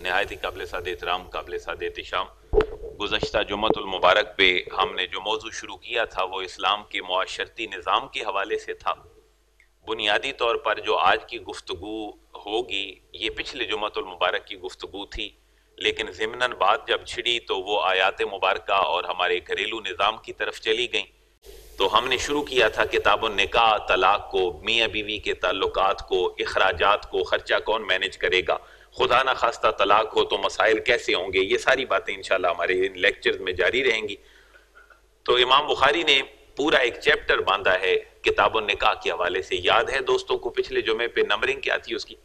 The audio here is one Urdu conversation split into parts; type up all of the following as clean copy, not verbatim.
نہایت ہی قابل سعادت احترام، قابل سعادت احتشام، گزشتہ جمعۃ المبارک پہ ہم نے جو موضوع شروع کیا تھا وہ اسلام کے معاشرتی نظام کے حوالے سے تھا۔ بنیادی طور پر جو آج کی گفتگو ہوگی یہ پچھلے جمعۃ المبارک کی گفتگو تھی، لیکن ضمناً بات جب چھڑی تو وہ آیات مبارکہ اور ہمارے گھریلو نظام کی طرف چلی گئیں۔ تو ہم نے شروع کیا تھا کتاب النکاح، طلاق کو، میاں بیوی کے تعلقات کو، اخراجات کو، خرچہ کون مینج کرے گا، خدا نہ خواستہ طلاق ہو تو مسائل کیسے ہوں گے، یہ ساری باتیں انشاءاللہ ہمارے لیکچرز میں جاری رہیں گی۔ تو امام بخاری نے پورا ایک چیپٹر باندھا ہے کتاب النکاح کے حوالے سے۔ یاد ہے دوستوں کو پچھلے جمعے پہ نمبرنگ کیا تھی اس کی؟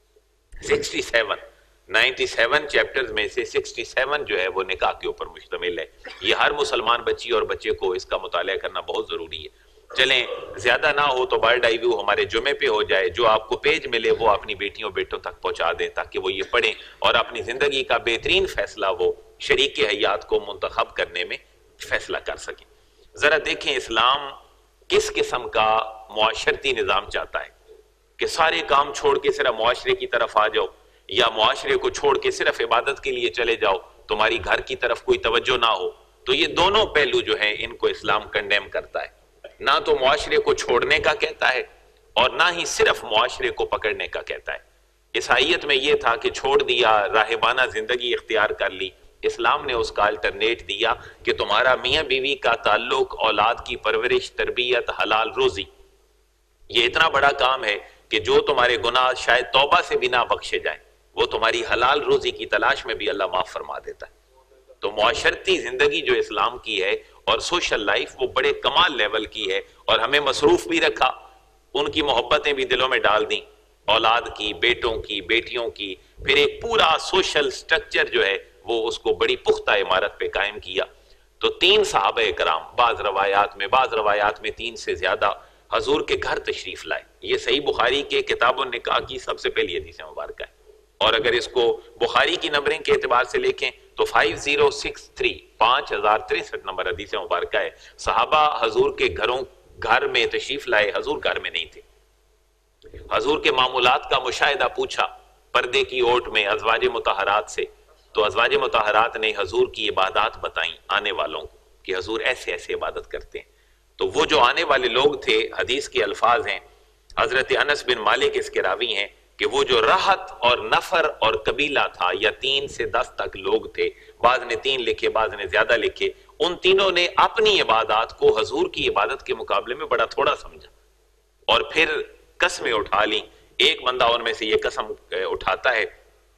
97 چیپٹرز میں سے 67 جو ہے وہ نکاح کے اوپر مشتمل ہے۔ یہ ہر مسلمان بچی اور بچے کو اس کا مطالعہ کرنا بہت ضروری ہے۔ چلیں زیادہ نہ ہو تو برڈ آئی ویو ہمارے جمعے پہ ہو جائے، جو آپ کو پیج ملے وہ اپنی بیٹیوں بیٹوں تک پہنچا دیں تاکہ وہ یہ پڑھیں اور اپنی زندگی کا بہترین فیصلہ وہ شریک حیات کو منتخب کرنے میں فیصلہ کر سکیں۔ ذرا دیکھیں اسلام کس قسم کا معاشرتی نظام چاہتا ہے، کہ سارے کام چھوڑ کے صرف معاشرے کی طرف آ جاؤ، یا معاشرے کو چھوڑ کے صرف عبادت کے لیے چلے جاؤ، تمہاری گھر کی طرف کوئی توجہ نہ ہو۔ تو یہ دونوں پہلو جو ہیں ان کو اسلام کنڈیم کرتا ہے، نہ تو معاشرے کو چھوڑنے کا کہتا ہے اور نہ ہی صرف معاشرے کو پکڑنے کا کہتا ہے۔ عیسائیت میں یہ تھا کہ چھوڑ دیا، راہبانہ زندگی اختیار کر لی۔ اسلام نے اس کا الٹرنیٹ دیا کہ تمہارا میاں بیوی کا تعلق، اولاد کی پرورش، تربیت، حلال روزی، یہ اتنا بڑا کام ہے کہ جو تمہارے گناہ شاید توبہ سے بھی نہ بخشے جائیں، وہ تمہاری حلال روزی کی تلاش میں بھی اللہ معاف فرما دیتا ہے۔ تو معاشرتی زندگی جو اسلام کی ہے اور سوشل لائف وہ بڑے کمال لیول کی ہے، اور ہمیں مصروف بھی رکھا، ان کی محبتیں بھی دلوں میں ڈال دیں، اولاد کی، بیٹوں کی، بیٹیوں کی، پھر ایک پورا سوشل سٹرکچر جو ہے وہ اس کو بڑی پختہ عمارت پہ قائم کیا۔ تو 3 صحابہ کرام بعض روایات میں 3 سے زیادہ حضور کے گھر تشریف لائے۔ یہ صحیح بخاری کے کتاب النکاح کی سب سے پہلی حدیث مبارکہ ہے، اور اگر اس کو بخاری کی نمبرنگ کے اعتبار سے لکھیں تو 5063 نمبر حدیث مبارکہ ہے۔ صحابہ حضور کے گھر میں تشریف لائے، حضور گھر میں نہیں تھے۔ حضور کے معمولات کا مشاہدہ پوچھا پردے کی اوٹ میں ازواج مطہرات سے، تو ازواج مطہرات نے حضور کی عبادات بتائیں آنے والوں کو کہ حضور ایسے ایسے عبادت کرتے ہیں۔ تو وہ جو آنے والے لوگ تھے، حدیث کے الفاظ ہیں، حضرت انس بن مالک اس کے راوی ہیں کہ وہ جو راحت اور نفر اور قبیلہ تھا، یا 3 سے 10 تک لوگ تھے، بعض نے 3 لکھے بعض نے زیادہ لکھے، ان تینوں نے اپنی عبادات کو حضور کی عبادت کے مقابلے میں بڑا تھوڑا سمجھا اور پھر قسمیں اٹھا لیں۔ ایک بندہ ان میں سے یہ قسم اٹھاتا ہے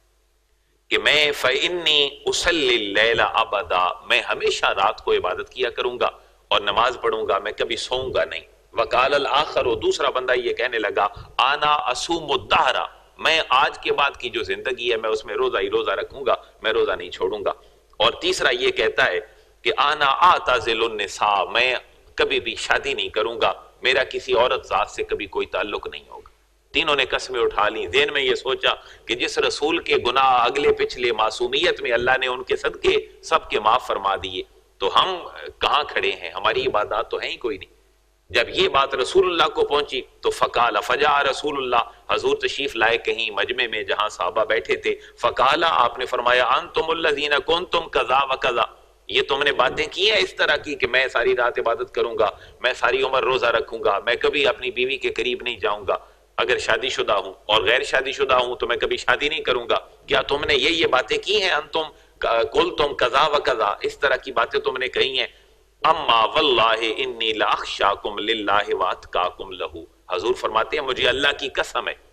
کہ میں فَإِنِّي أُصَلِّ اللَّيْلَ أَبَدًا، میں ہمیشہ رات کو عبادت کیا کروں گا اور نماز پڑھوں گا، میں کبھی سوؤں گا نہیں۔ وَقَالَ الْآخَرُ، دوسرا بندہ یہ کہنے لگا، آنا أَصُومُ الدَّهْرَ، میں آج کے بعد کی جو زندگی ہے میں اس میں روزہ ہی روزہ رکھوں گا، میں روزہ نہیں چھوڑوں گا۔ اور تیسرا یہ کہتا ہے کہ آنا أعتزل النساء، میں کبھی بھی شادی نہیں کروں گا، میرا کسی عورت ذات سے کبھی کوئی تعلق نہیں ہوگا۔ تینوں نے قسمیں اٹھا لیں، ذہن میں یہ سوچا کہ جس رسول کے گناہ اگلے پچھلے معصومیت میں اللہ نے ان کے صدقے سب کے معاف فرما دیے، تو ہم کہاں کھڑے ہیں؟ ہماری عبادات تو ہیں ہی کوئی نہیں۔ جب یہ بات رسول اللہ کو پہنچی تو فقال، فجاء رسول اللہ، حضور تشریف لائے کہیں مجمع میں جہاں صحابہ بیٹھے تھے، فقال، آپ نے فرمایا، انتم الذین کنتم کذا و کذا، یہ تم نے باتیں کی ہیں اس طرح کی کہ میں ساری رات عبادت کروں گا، میں ساری عمر روزہ رکھوں گا، میں کبھی اپنی بیوی کے قریب نہیں جاؤں گا، اگر شادی شدہ ہوں اور غیر شادی شدہ ہوں تو میں کبھی شادی نہیں کروں گا، کیا تم نے یہ باتیں کی ہیں؟ انتم قلتم کذا و کذا، اس طرح کی باتیں تم نے کہی ہیں۔ اما واللہ انی لاخشاکم للہ واتقاکم لہ، حضور فرماتے ہیں مجھے اللہ کی قسم ہے،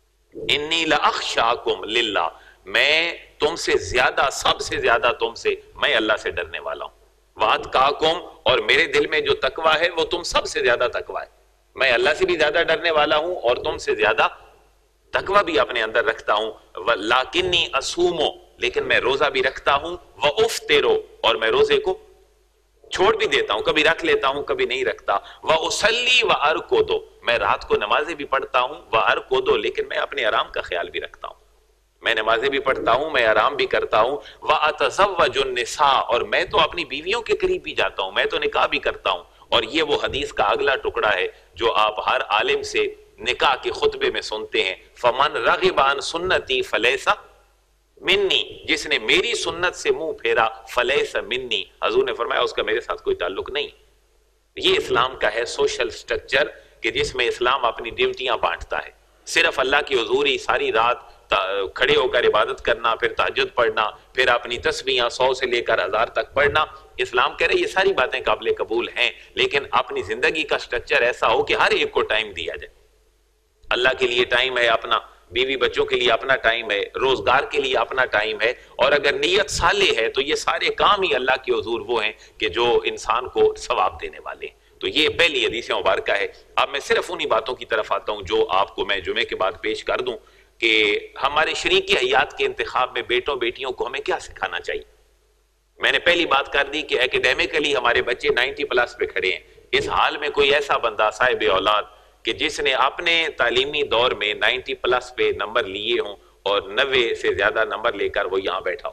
انی لاخشاکم للہ، میں تم سے زیادہ، سب سے زیادہ تم سے، میں اللہ سے ڈرنے والا ہوں، واتقاکم، اور میرے دل میں جو تقوی ہے وہ تم سب سے زیادہ تقوی ہے، میں اللہ سے بھی زیادہ ڈرنے والا ہوں اور تم سے زیادہ تقوی بھی اپنے اندر رکھتا ہوں۔ لیکنی اصوم، لیکن میں روزہ بھی رکھتا ہوں، وافطر، اور میں روزے کو چھوڑ بھی دیتا ہوں، کبھی رکھ لیتا ہوں کبھی نہیں رکھتا، وَأُصَلِّي وَأَرْقُدُ، میں رات کو نمازیں بھی پڑھتا ہوں، وَأَرْقُدُ، لیکن میں اپنے آرام کا خیال بھی رکھتا ہوں، میں نمازیں بھی پڑھتا ہوں، میں آرام بھی کرتا ہوں، وَأَتَزَوَّجُ النِّسَاءَ، اور میں تو اپنی بیویوں کے قریب بھی جاتا ہوں، میں تو نکاح بھی کرتا ہوں۔ اور یہ وہ حدیث کا اگلا ٹکڑا ہے جو آپ ہر عالم سے نکاح کے خطبے میں سنتے ہیں، فَمَنْ رَغِبَ عَنْ سُنَّتِي فَلَيْسَ منی، جس نے میری سنت سے منہ پھیرا فلیس منی، حضور نے فرمایا اس کا میرے ساتھ کوئی تعلق نہیں۔ یہ اسلام کا ہے سوشل سٹرکچر کہ جس میں اسلام اپنی ڈیوٹیاں بانٹتا ہے۔ صرف اللہ کی حضوری ساری رات کھڑے ہو کر عبادت کرنا، پھر تہجد پڑھنا، پھر اپنی تسبیحاں 100 سے لے کر 1000 تک پڑھنا، اسلام کہہ رہے یہ ساری باتیں قابل قبول ہیں، لیکن اپنی زندگی کا سٹرکچر ایسا ہو کہ ہر ایک کو ٹائم دیا جائے۔ اللہ کے لیے ٹائم ہے اپنا، بیوی بچوں کے لیے اپنا ٹائم ہے، روزگار کے لیے اپنا ٹائم ہے، اور اگر نیت صالح ہے تو یہ سارے کام ہی اللہ کی حضور وہ ہیں کہ جو انسان کو ثواب دینے والے ہیں۔ تو یہ پہلی حدیث مبارکہ ہے۔ اب میں صرف انہی باتوں کی طرف آتا ہوں جو آپ کو میں جمعے کے بعد پیش کر دوں کہ ہمارے شریک حیات کے انتخاب میں بیٹوں بیٹیوں کو ہمیں کیا سکھانا چاہیے۔ میں نے پہلی بات کر دی کہ ایکیڈیمکلی ہمارے بچے 90+ پہ کھڑے ہیں۔ اس حال میں کوئی ایسا بندہ صاحب اولاد کہ جس نے اپنے تعلیمی دور میں 90+ پہ نمبر لیے ہوں اور 90 سے زیادہ نمبر لے کر وہ یہاں بیٹھا ہو؟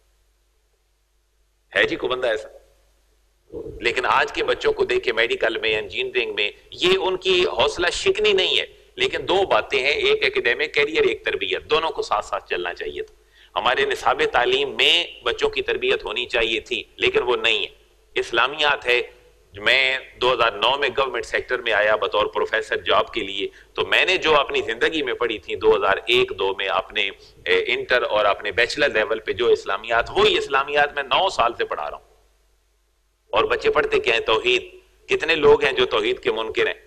ہے جی کوئی بندہ ایسا؟ لیکن آج کے بچوں کو دیکھیں میڈیکل میں، انجینئرنگ میں، یہ ان کی حوصلہ شکنی نہیں ہے، لیکن دو باتیں ہیں، ایک ایکیڈیمک کیریئر، ایک تربیت، دونوں کو ساتھ ساتھ چلنا چاہیے تھا۔ ہمارے نصاب تعلیم میں بچوں کی تربیت ہونی چاہیے تھی، لیکن وہ نہیں ہے۔ اسلامیات ہے۔ میں 2009 میں گورنمنٹ سیکٹر میں آیا بطور پروفیسر جاب کے لیے، تو میں نے جو اپنی زندگی میں پڑھی تھی 2001-2 میں اپنے انٹر اور اپنے بیچلر لیول پہ جو اسلامیات، وہی اسلامیات میں 9 سال سے پڑھا رہا ہوں۔ اور بچے پڑھتے کیا ہیں؟ توحید۔ کتنے لوگ ہیں جو توحید کے منکر ہیں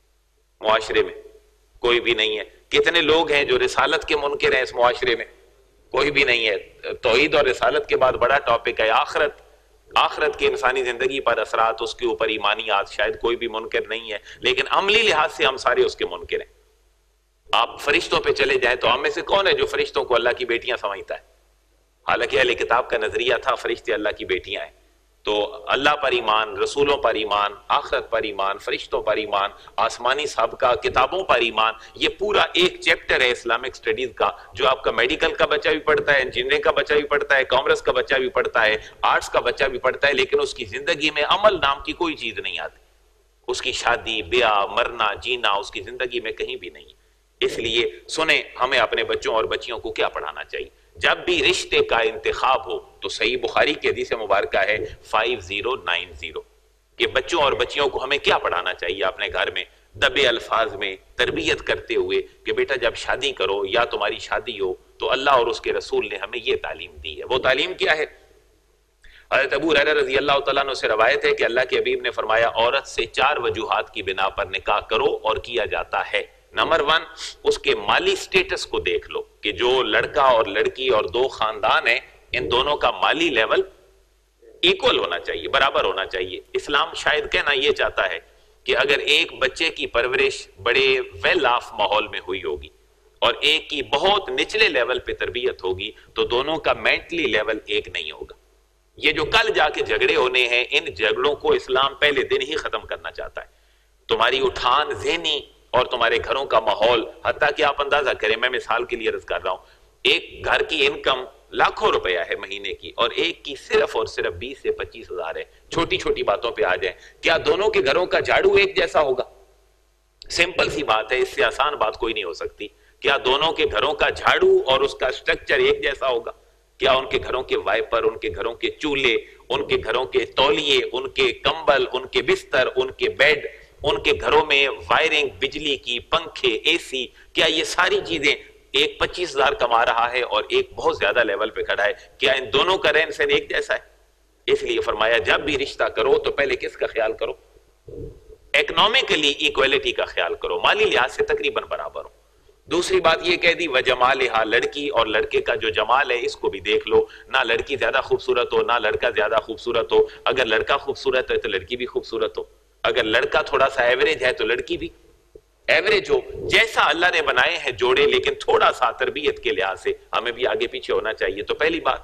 معاشرے میں؟ کوئی بھی نہیں ہے۔ کتنے لوگ ہیں جو رسالت کے منکر ہیں اس معاشرے میں؟ کوئی بھی نہیں ہے۔ توحید اور رسالت کے بعد بڑا ٹاپک ہے آخرت۔ آخرت کی انسانی زندگی پر اثرات، اس کے اوپر ایمانیات، شاید کوئی بھی منکر نہیں ہے، لیکن عملی لحاظ سے ہم سارے اس کے منکر ہیں۔ آپ فرشتوں پہ چلے جائیں تو ہم میں سے کون ہے جو فرشتوں کو اللہ کی بیٹیاں سمجھتا ہے؟ حالانکہ اہل کتاب کا نظریہ تھا فرشتے اللہ کی بیٹیاں ہیں۔ تو اللہ پر ایمان، رسولوں پر ایمان، آخرت پر ایمان، فرشتوں پر ایمان، آسمانی سابقہ کتابوں پر ایمان، یہ پورا ایک چیپٹر ہے اسلامک سٹڈیز کا، جو آپ کا میڈیکل کا بچہ بھی پڑھتا ہے، انجینئرنگ کا بچہ بھی پڑھتا ہے، کامرس کا بچہ بھی پڑھتا ہے، آرٹس کا بچہ بھی پڑھتا ہے، لیکن اس کی زندگی میں عمل نام کی کوئی چیز نہیں آتی۔ اس کی شادی، بیاہ، مرنا، جینا اس کی زندگی میں کہیں بھی نہیں۔ اس لیے سنیں ہمیں اپنے بچوں اور بچیوں کو کیا پڑھانا چاہیے۔ جب بھی رشتے کا انتخاب ہو تو صحیح بخاری کی حدیث مبارکہ ہے 5090 کہ بچوں اور بچیوں کو ہمیں کیا پڑھانا چاہیے اپنے گھر میں دبے الفاظ میں تربیت کرتے ہوئے کہ بیٹا جب شادی کرو یا تمہاری شادی ہو تو اللہ اور اس کے رسول نے ہمیں یہ تعلیم دی ہے۔ وہ تعلیم کیا ہے؟ حضرت ابو ہریرہ رضی اللہ تعالیٰ عنہ سے روایت ہے کہ اللہ کے حبیب نے فرمایا عورت سے 4 وجوہات کی بنا پر نکاح کرو اور کیا جاتا ہے۔ نمبر 1، اس کے مالی سٹیٹس کو دیکھ لو کہ جو لڑکا اور لڑکی اور 2 خاندان ہیں ان دونوں کا مالی لیول ایکول ہونا چاہیے، برابر ہونا چاہیے۔ اسلام شاید کہنا یہ چاہتا ہے کہ اگر ایک بچے کی پرورش بڑے ویل آف ماحول میں ہوئی ہوگی اور ایک کی بہت نچلے لیول پہ تربیت ہوگی تو دونوں کا مینٹلی لیول ایک نہیں ہوگا۔ یہ جو کل جا کے جھگڑے ہونے ہیں، ان جھگڑوں کو اسلام پہلے دن ہی ختم کرنا چاہتا ہے۔ تمہاری اٹھان ذہنی اور تمہارے گھروں کا ماحول، حتیٰ کہ آپ اندازہ کریں، میں مثال کے لیے عرض کر رہا ہوں، ایک گھر کی انکم لاکھوں روپیہ ہے مہینے کی اور ایک کی صرف اور صرف 20 سے 25 ہزار ہے۔ چھوٹی چھوٹی باتوں پہ آ جائیں، کیا دونوں کے گھروں کا جھاڑو ایک جیسا ہوگا؟ سمپل سی بات ہے، اس سے آسان بات کوئی نہیں ہو سکتی۔ کیا دونوں کے گھروں کا جھاڑو اور اس کا سٹرکچر ایک جیسا ہوگا؟ کیا ان کے گھروں کے وائپر، ان کے گھروں کے چولہے، ان کے گھروں کے تولیے، ان کے کمبل، ان کے بستر، ان کے بیڈ، ان کے گھروں میں وائرنگ، بجلی کی، پنکھے، اے سی، کیا یہ ساری چیزیں ایک 25 ہزار کما رہا ہے اور ایک بہت زیادہ لیول پہ کھڑا ہے، کیا ان دونوں کا رہن سہن ایک جیسا ہے؟ اس لیے فرمایا جب بھی رشتہ کرو تو پہلے کس کا خیال کرو؟ اکنامکلی ایکویلٹی کا خیال کرو، مالی لحاظ سے تقریباً برابر ہو۔ دوسری بات یہ کہہ دی وجمالہا، لڑکی اور لڑکے کا جو جمال ہے اس کو بھی دیکھ لو، نہ لڑکی زیادہ خوبصورت ہو نہ لڑکا زیادہ خوبصورت ہو، اگر لڑکا خوبصورت ہے تو لڑکی بھی خوبصورت ہو، اگر لڑکا تھوڑا سا ایوریج ہے تو لڑکی بھی ایوریج ہو، جیسا اللہ نے بنائے ہیں جوڑے، لیکن تھوڑا سا تربیت کے لحاظ سے ہمیں بھی آگے پیچھے ہونا چاہیے۔ تو پہلی بات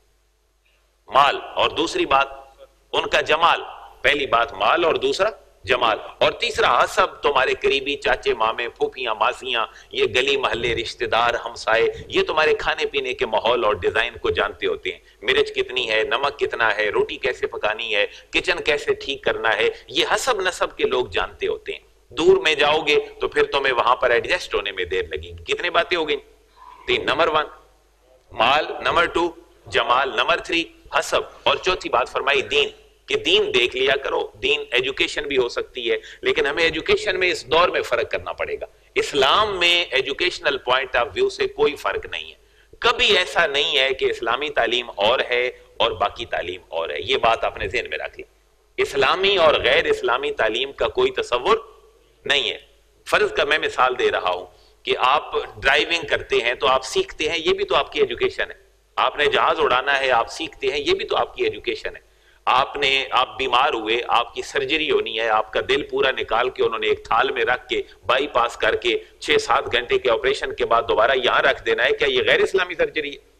مال اور دوسری بات ان کا جمال، پہلی بات مال اور دوسرا جمال، اور تیسرا حسب، تمہارے قریبی چاچے مامے پھوپھیاں ماسیاں، یہ گلی محلے رشتہ دار ہمسائے، یہ تمہارے کھانے پینے کے ماحول اور ڈیزائن کو جانتے ہوتے ہیں، مرچ کتنی ہے، نمک کتنا ہے، روٹی کیسے پکانی ہے، کچن کیسے ٹھیک کرنا ہے، یہ حسب نسب کے لوگ جانتے ہوتے ہیں۔ دور میں جاؤ گے تو پھر تمہیں وہاں پر ایڈجسٹ ہونے میں دیر لگے گی۔ کتنی باتیں ہو گئی؟ 3۔ نمبر 1 مال، نمبر 2 جمال، نمبر 3 حسب، اور چوتھی بات فرمائی دین، کہ دین دیکھ لیا کرو. دین ایجوکیشن بھی ہو سکتی ہے، لیکن ہمیں ایجوکیشن میں اس دور میں فرق کرنا پڑے گا. اسلام میں ایجوکیشنل پوائنٹ آف ویو سے کوئی فرق نہیں ہے. کبھی ایسا نہیں ہے کہ اسلامی تعلیم اور ہے اور باقی تعلیم اور ہے. یہ بات آپ نے ذہن میں رکھ لی. اسلامی اور غیر اسلامی تعلیم کا کوئی تصور نہیں ہے. فرض کا میں مثال دے رہا ہوں کہ آپ ڈرائیونگ کرتے ہیں تو آپ سیکھتے ہیں، یہ بھی تو آپ کی ایجوکیشن ہے. آپ نے جہاز اڑانا ہے، آپ سیکھتے ہیں، یہ بھی تو آپ کی ایجوکیشن ہے. آپ بیمار ہوئے، آپ کی سرجری ہونی ہے، آپ کا دل پورا نکال کے انہوں نے ایک تھال میں رکھ کے بائی پاس کر کے 6-7 گھنٹے کے آپریشن کے بعد دوبارہ یہاں رکھ دینا ہے. کیا یہ غیر اسلامی سرجری ہے؟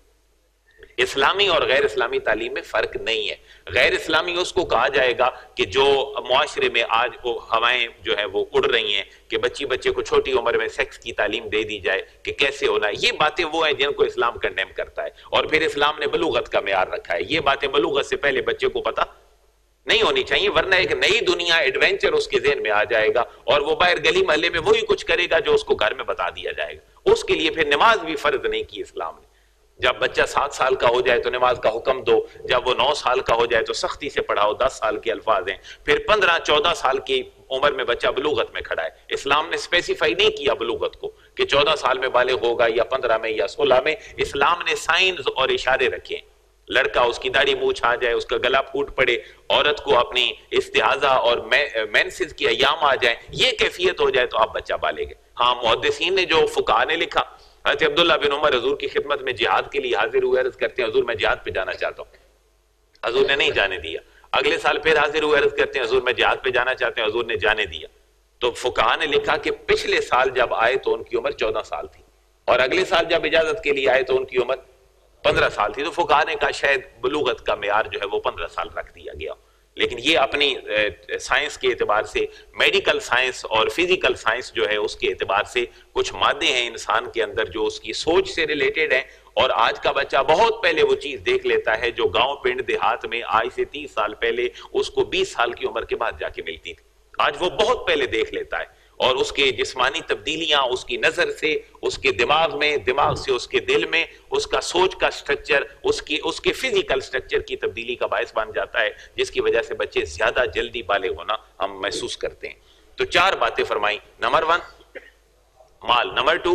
اسلامی اور غیر اسلامی تعلیم میں فرق نہیں ہے. غیر اسلامی اس کو کہا جائے گا کہ جو معاشرے میں آج وہ ہوائیں جو ہے وہ اڑ رہی ہیں کہ بچے کو چھوٹی عمر میں سیکس کی تعلیم دے دی جائے کہ کیسے ہونا ہے. یہ باتیں وہ ہیں جن کو اسلام کنڈیم کرتا ہے. اور پھر اسلام نے بلوغت کا معیار رکھا ہے. یہ باتیں بلوغت سے پہلے بچے کو پتہ نہیں ہونی چاہیے، ورنہ ایک نئی دنیا ایڈونچر اس کے ذہن میں آ جائے گا اور وہ باہر گلی محلے میں وہی کچھ کرے گا جو اس کو گھر میں بتا دیا جائے گا. اس کے لیے پھر نماز بھی فرض نہیں کی اسلام نے. جب بچہ 7 سال کا ہو جائے تو نماز کا حکم دو، جب وہ 9 سال کا ہو جائے تو سختی سے پڑھاؤ. 10 سال کے الفاظ ہیں. پھر 15-14 سال کی عمر میں بچہ بلوغت میں کھڑا ہے. اسلام نے اسپیسیفائی نہیں کیا بلوغت کو کہ 14 سال میں بالغ ہوگا یا 15 میں یا 16 میں. اسلام نے سائنز اور اشارے رکھے. لڑکا اس کی داڑھی مونچھ آ جائے، اس کا گلا پھوٹ پڑے، عورت کو اپنی استحاضہ اور مینسز کی ایام آ جائیں، یہ کیفیت ہو جائے تو آپ بچہ بالغ ہے. ہاں، محدثین نے جو فقہاء نے لکھا، حضرت عبداللہ بن عمر حضور کی خدمت میں جہاد کے لیے حاضر ہوئے، عرض کرتے ہیں حضور میں جہاد پہ جانا چاہتا ہوں. حضور نے نہیں جانے دیا. اگلے سال پھر حاضر ہوئے، عرض کرتے ہیں حضور میں جہاد پہ جانا چاہتے ہیں، حضور نے جانے دیا. تو فقہاء نے لکھا کہ پچھلے سال جب آئے تو ان کی عمر 14 سال تھی، اور اگلے سال جب اجازت کے لیے آئے تو ان کی عمر 15 سال تھی. تو فقہاء نے کہا شاید بلوغت کا معیار جو ہے وہ 15 سال رکھ دیا گیا. لیکن یہ اپنی سائنس کے اعتبار سے، میڈیکل سائنس اور فزیکل سائنس جو ہے اس کے اعتبار سے کچھ مادے ہیں انسان کے اندر جو اس کی سوچ سے ریلیٹڈ ہیں. اور آج کا بچہ بہت پہلے وہ چیز دیکھ لیتا ہے جو گاؤں پنڈ دیہات میں آج سے 30 سال پہلے اس کو 20 سال کی عمر کے بعد جا کے ملتی تھی. آج وہ بہت پہلے دیکھ لیتا ہے، اور اس کے جسمانی تبدیلیاں اس کی نظر سے، اس کے دماغ میں، دماغ سے اس کے دل میں، اس کا سوچ کا سٹرکچر، اس کے فزیکل سٹرکچر کی تبدیلی کا باعث بن جاتا ہے، جس کی وجہ سے بچے زیادہ جلدی بالغ ہونا ہم محسوس کرتے ہیں. تو 4 باتیں فرمائیں. نمبر 1 مال، نمبر 2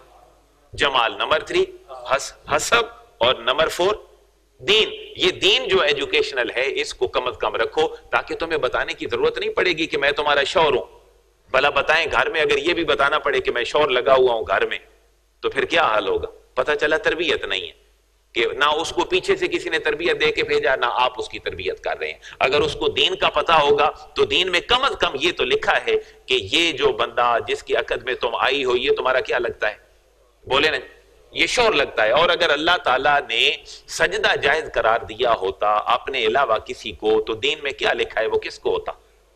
جمال، نمبر 3 حسب، اور نمبر 4 دین. یہ دین جو ایجوکیشنل ہے اس کو کم از کم رکھو تاکہ تمہیں بتانے کی ضرورت نہیں پڑے گی کہ میں تمہارا شوہر ہوں. بھلا بتائیں گھر میں اگر یہ بھی بتانا پڑے کہ میں شور لگا ہوا ہوں گھر میں تو پھر کیا حال ہوگا؟ پتہ چلا تربیت نہیں ہے، کہ نہ اس کو پیچھے سے کسی نے تربیت دے کے بھیجا، نہ آپ اس کی تربیت کر رہے ہیں. اگر اس کو دین کا پتہ ہوگا تو دین میں کم از کم یہ تو لکھا ہے کہ یہ جو بندہ جس کی عقد میں تم آئی ہو یہ تمہارا کیا لگتا ہے؟ بولے نا، یہ شور لگتا ہے. اور اگر اللہ تعالیٰ نے سجدہ جائز قرار دیا ہوتا اپنے علاوہ کسی کو تو دین میں کیا لکھا ہے وہ کس کو ہوتا؟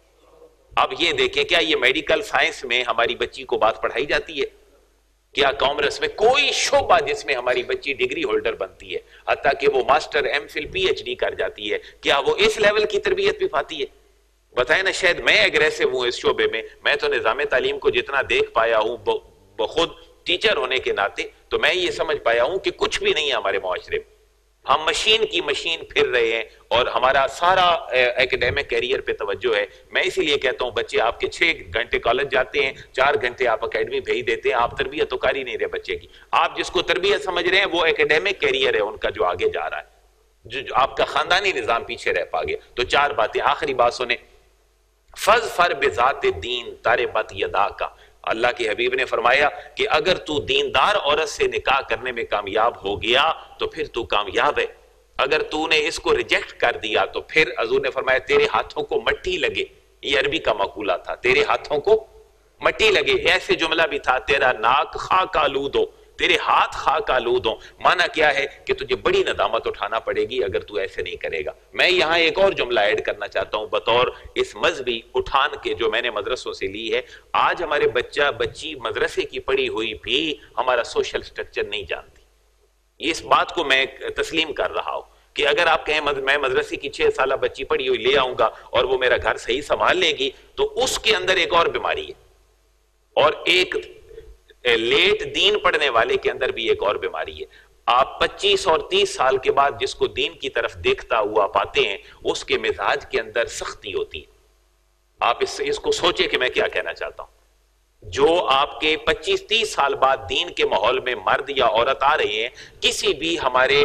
اب یہ دیکھیں، کیا یہ میڈیکل سائنس میں ہماری بچی کو بات پڑھائی جاتی ہے؟ کیا کامرس میں کوئی شعبہ جس میں ہماری بچی ڈگری ہولڈر بنتی ہے، حتیٰ کہ وہ master M Phil P H D کر جاتی ہے، کیا وہ اس لیول کی تربیت بھی پاتی ہے؟ بتائیں نا. شاید میں اگریسو ہوں اس شعبے میں تو نظام تعلیم کو جتنا دیکھ پایا ہوں بخود ٹیچر ہونے کے ناطے، تو میں یہ سمجھ پایا ہوں کہ کچھ بھی نہیں ہے ہمارے معاشرے میں. ہم مشین کی مشین پھر رہے ہیں اور ہمارا سارا ایکڈیمک کیریئر پہ توجہ ہے. میں اسی لیے کہتا ہوں بچے آپ کے 6 گھنٹے کالج جاتے ہیں، 4 گھنٹے آپ اکیڈمی بھیج دیتے ہیں، آپ تربیت تو کر ہی نہیں رہے بچے کی. آپ جس کو تربیت سمجھ رہے ہیں وہ ایکڈیمک کیریئر ہے ان کا جو آگے جا رہا ہے، جو آپ کا خاندانی نظام پیچھے رہ پا گیا. تو 4 باتیں. آخری بات سنیں، فَظْفَرْ بِذَاتِ الدِّينِ تَرِبَتْ يَدَاكَ. اللہ کے حبیب نے فرمایا کہ اگر تو دیندار عورت سے نکاح کرنے میں کامیاب ہو گیا تو پھر تو کامیاب ہے. اگر تو نے اس کو ریجیکٹ کر دیا تو پھر حضور نے فرمایا تیرے ہاتھوں کو مٹی لگے. یہ عربی کا مقولہ تھا، تیرے ہاتھوں کو مٹی لگے. ایسے جملہ بھی تھا، تیرا ناک خاک آلود ہو، تیرے ہاتھ خاک آلود ہو. معنی کیا ہے کہ تجھے بڑی ندامت اٹھانا پڑے گی اگر تو ایسے نہیں کرے گا. میں یہاں ایک اور جملہ ایڈ کرنا چاہتا ہوں بطور اس مذہبی اٹھان کے جو میں نے مدرسوں سے لی ہے. آج ہمارے بچی مدرسے کی پڑھی ہوئی بھی ہمارا سوشل سٹرکچر نہیں جانتی. اس بات کو میں تسلیم کر رہا ہوں کہ اگر آپ کہیں میں مدرسے کی 6 سالہ بچی پڑھی ہوئی لے آؤں گا اور وہ میرا گھر صحیح سنبھال لے گی تو اس کے اندر ایک اور بیماری ہے، اور ایک لیٹ دین پڑھنے والے کے اندر بھی ایک اور بیماری ہے. آپ 25 اور 30 سال کے بعد جس کو دین کی طرف دیکھتا ہوا پاتے ہیں اس کے مزاج کے اندر سختی ہوتی ہے. آپ اس کو سوچیں کہ میں کیا کہنا چاہتا ہوں. جو آپ کے 25-30 سال بعد دین کے ماحول میں مرد یا عورت آ رہے ہیں، کسی بھی ہمارے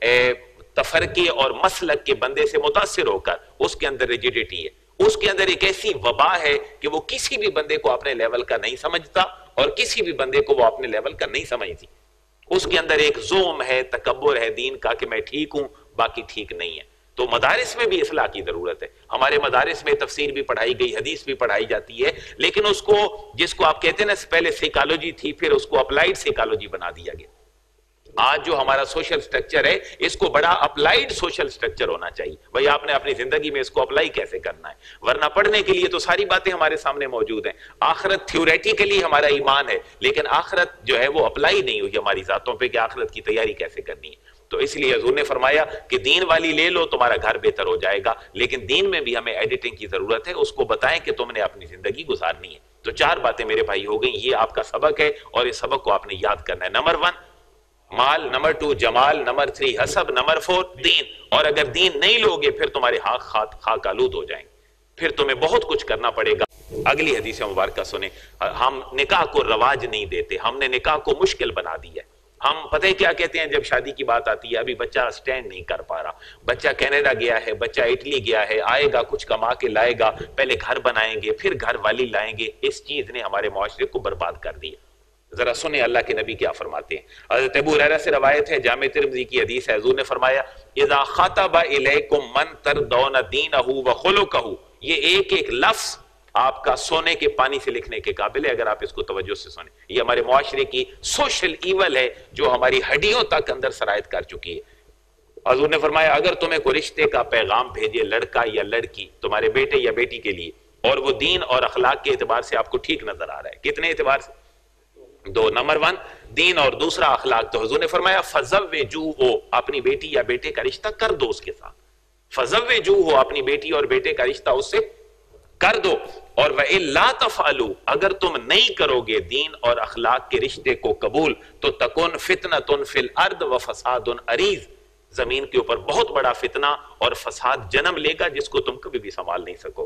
تفرقے اور مسلک کے بندے سے متاثر ہو کر اس کے اندر ریجیڈیٹی ہے، اس کے اندر ایک ایسی وبا ہے کہ وہ کسی بھی بندے کو اپنے لیول کا نہیں سمجھتا اور کسی بھی بندے کو وہ اپنے لیول کا نہیں سمجھتی. اس کے اندر ایک زوم ہے، تکبر ہے دین کا کہ میں ٹھیک ہوں باقی ٹھیک نہیں ہے. تو مدارس میں بھی اصلاح کی ضرورت ہے. ہمارے مدارس میں تفسیر بھی پڑھائی گئی، حدیث بھی پڑھائی جاتی ہے، لیکن اس کو جس کو آپ کہتے ہیں نا پہلے سائیکالوجی تھی پھر اس کو اپلائیڈ سائیکالوجی بنا دیا گیا. آج جو ہمارا سوشل سٹرکچر ہے اس کو بڑا اپلائیڈ سوشل سٹرکچر ہونا چاہیے. بھئی آپ نے اپنی زندگی میں اس کو اپلائی کیسے کرنا ہے، ورنہ پڑھنے کے لیے تو ساری باتیں ہمارے سامنے موجود ہیں. آخرت تھیوریٹیکلی ہمارا ایمان ہے لیکن آخرت جو ہے وہ اپلائی نہیں ہوئی ہماری ذاتوں پہ کہ آخرت کی تیاری کیسے کرنی ہے. تو اس لیے حضور نے فرمایا کہ دین والی لے لو تمہارا گھر بہتر ہو جائے گا، لیکن دین میں بھی ہمیں ایڈیٹنگ کی ضرورت ہے. اس کو بتائیں کہ تم نے اپنی زندگی گزارنی ہے. تو 4 باتیں میرے بھائی ہو گئیں، یہ آپ کا سبق ہے اور اس سبق کو آپ نے یاد کرنا ہے. نمبر 1 مال، نمبر 2 جمال، نمبر 3 حسب، نمبر 4 دین. اور اگر دین نہیں لوگے پھر تمہارے خاک آلود ہو جائیں گے، پھر تمہیں بہت کچھ کرنا پڑے گا. اگلی حدیث مبارکہ سنیں. ہم نکاح کو رواج نہیں دیتے، ہم نے نکاح کو مشکل بنا دیا ہے. ہم پتہ ہے کیا کہتے ہیں جب شادی کی بات آتی ہے، ابھی بچہ سٹینڈ نہیں کر پا رہا، بچہ کینیڈا گیا ہے، بچہ اٹلی گیا ہے، آئے گا کچھ کما کے لائے گا، پہلے گھر بنائیں گے پھر گھر والی لائیں گے. اس چیز نے ہمارے معاشرے کو برباد کر دیا. ذرا سنیں اللہ کے نبی کیا فرماتے ہیں. حضرت ابو ہریرہ سے روایت ہے، جامع ترمذی کی حدیث ہے. حضور نے فرمایا اذا خطب الیکم من ترضون دینہ وخلقہ. یہ ایک ایک لفظ آپ کا سونے کے پانی سے لکھنے کے قابل ہے اگر آپ اس کو توجہ سے سنیں. یہ ہمارے معاشرے کی سوشل ایول ہے جو ہماری ہڈیوں تک اندر سرایت کر چکی ہے. حضور نے فرمایا اگر تمہیں کوئی رشتے کا پیغام بھیجے لڑکا یا لڑکی تمہارے بیٹے یا بیٹی کے لیے اور وہ دین اور اخلاق کے اعتبار سے آپ کو ٹھیک نظر آ رہا ہے، کتنے اعتبار سے؟ 2. نمبر 1 دین اور دوسرا اخلاق. تو حضور نے فرمایا فزوجوہ، اپنی بیٹی یا بیٹے کا رشتہ کر دو اس کے ساتھ. فزوجوہ، اپنی بیٹی اور بیٹے کا رشتہ اس سے کر دو. اور وَإِلَّا تَفْعَلُوا، اگر تم نہیں کرو گے دین اور اخلاق کے رشتے کو قبول تو تکن فتنۃ فی الارض وفساد عریض، زمین کے اوپر بہت بڑا فتنہ اور فساد جنم لے گا جس کو تم کبھی بھی سنبھال نہیں سکو.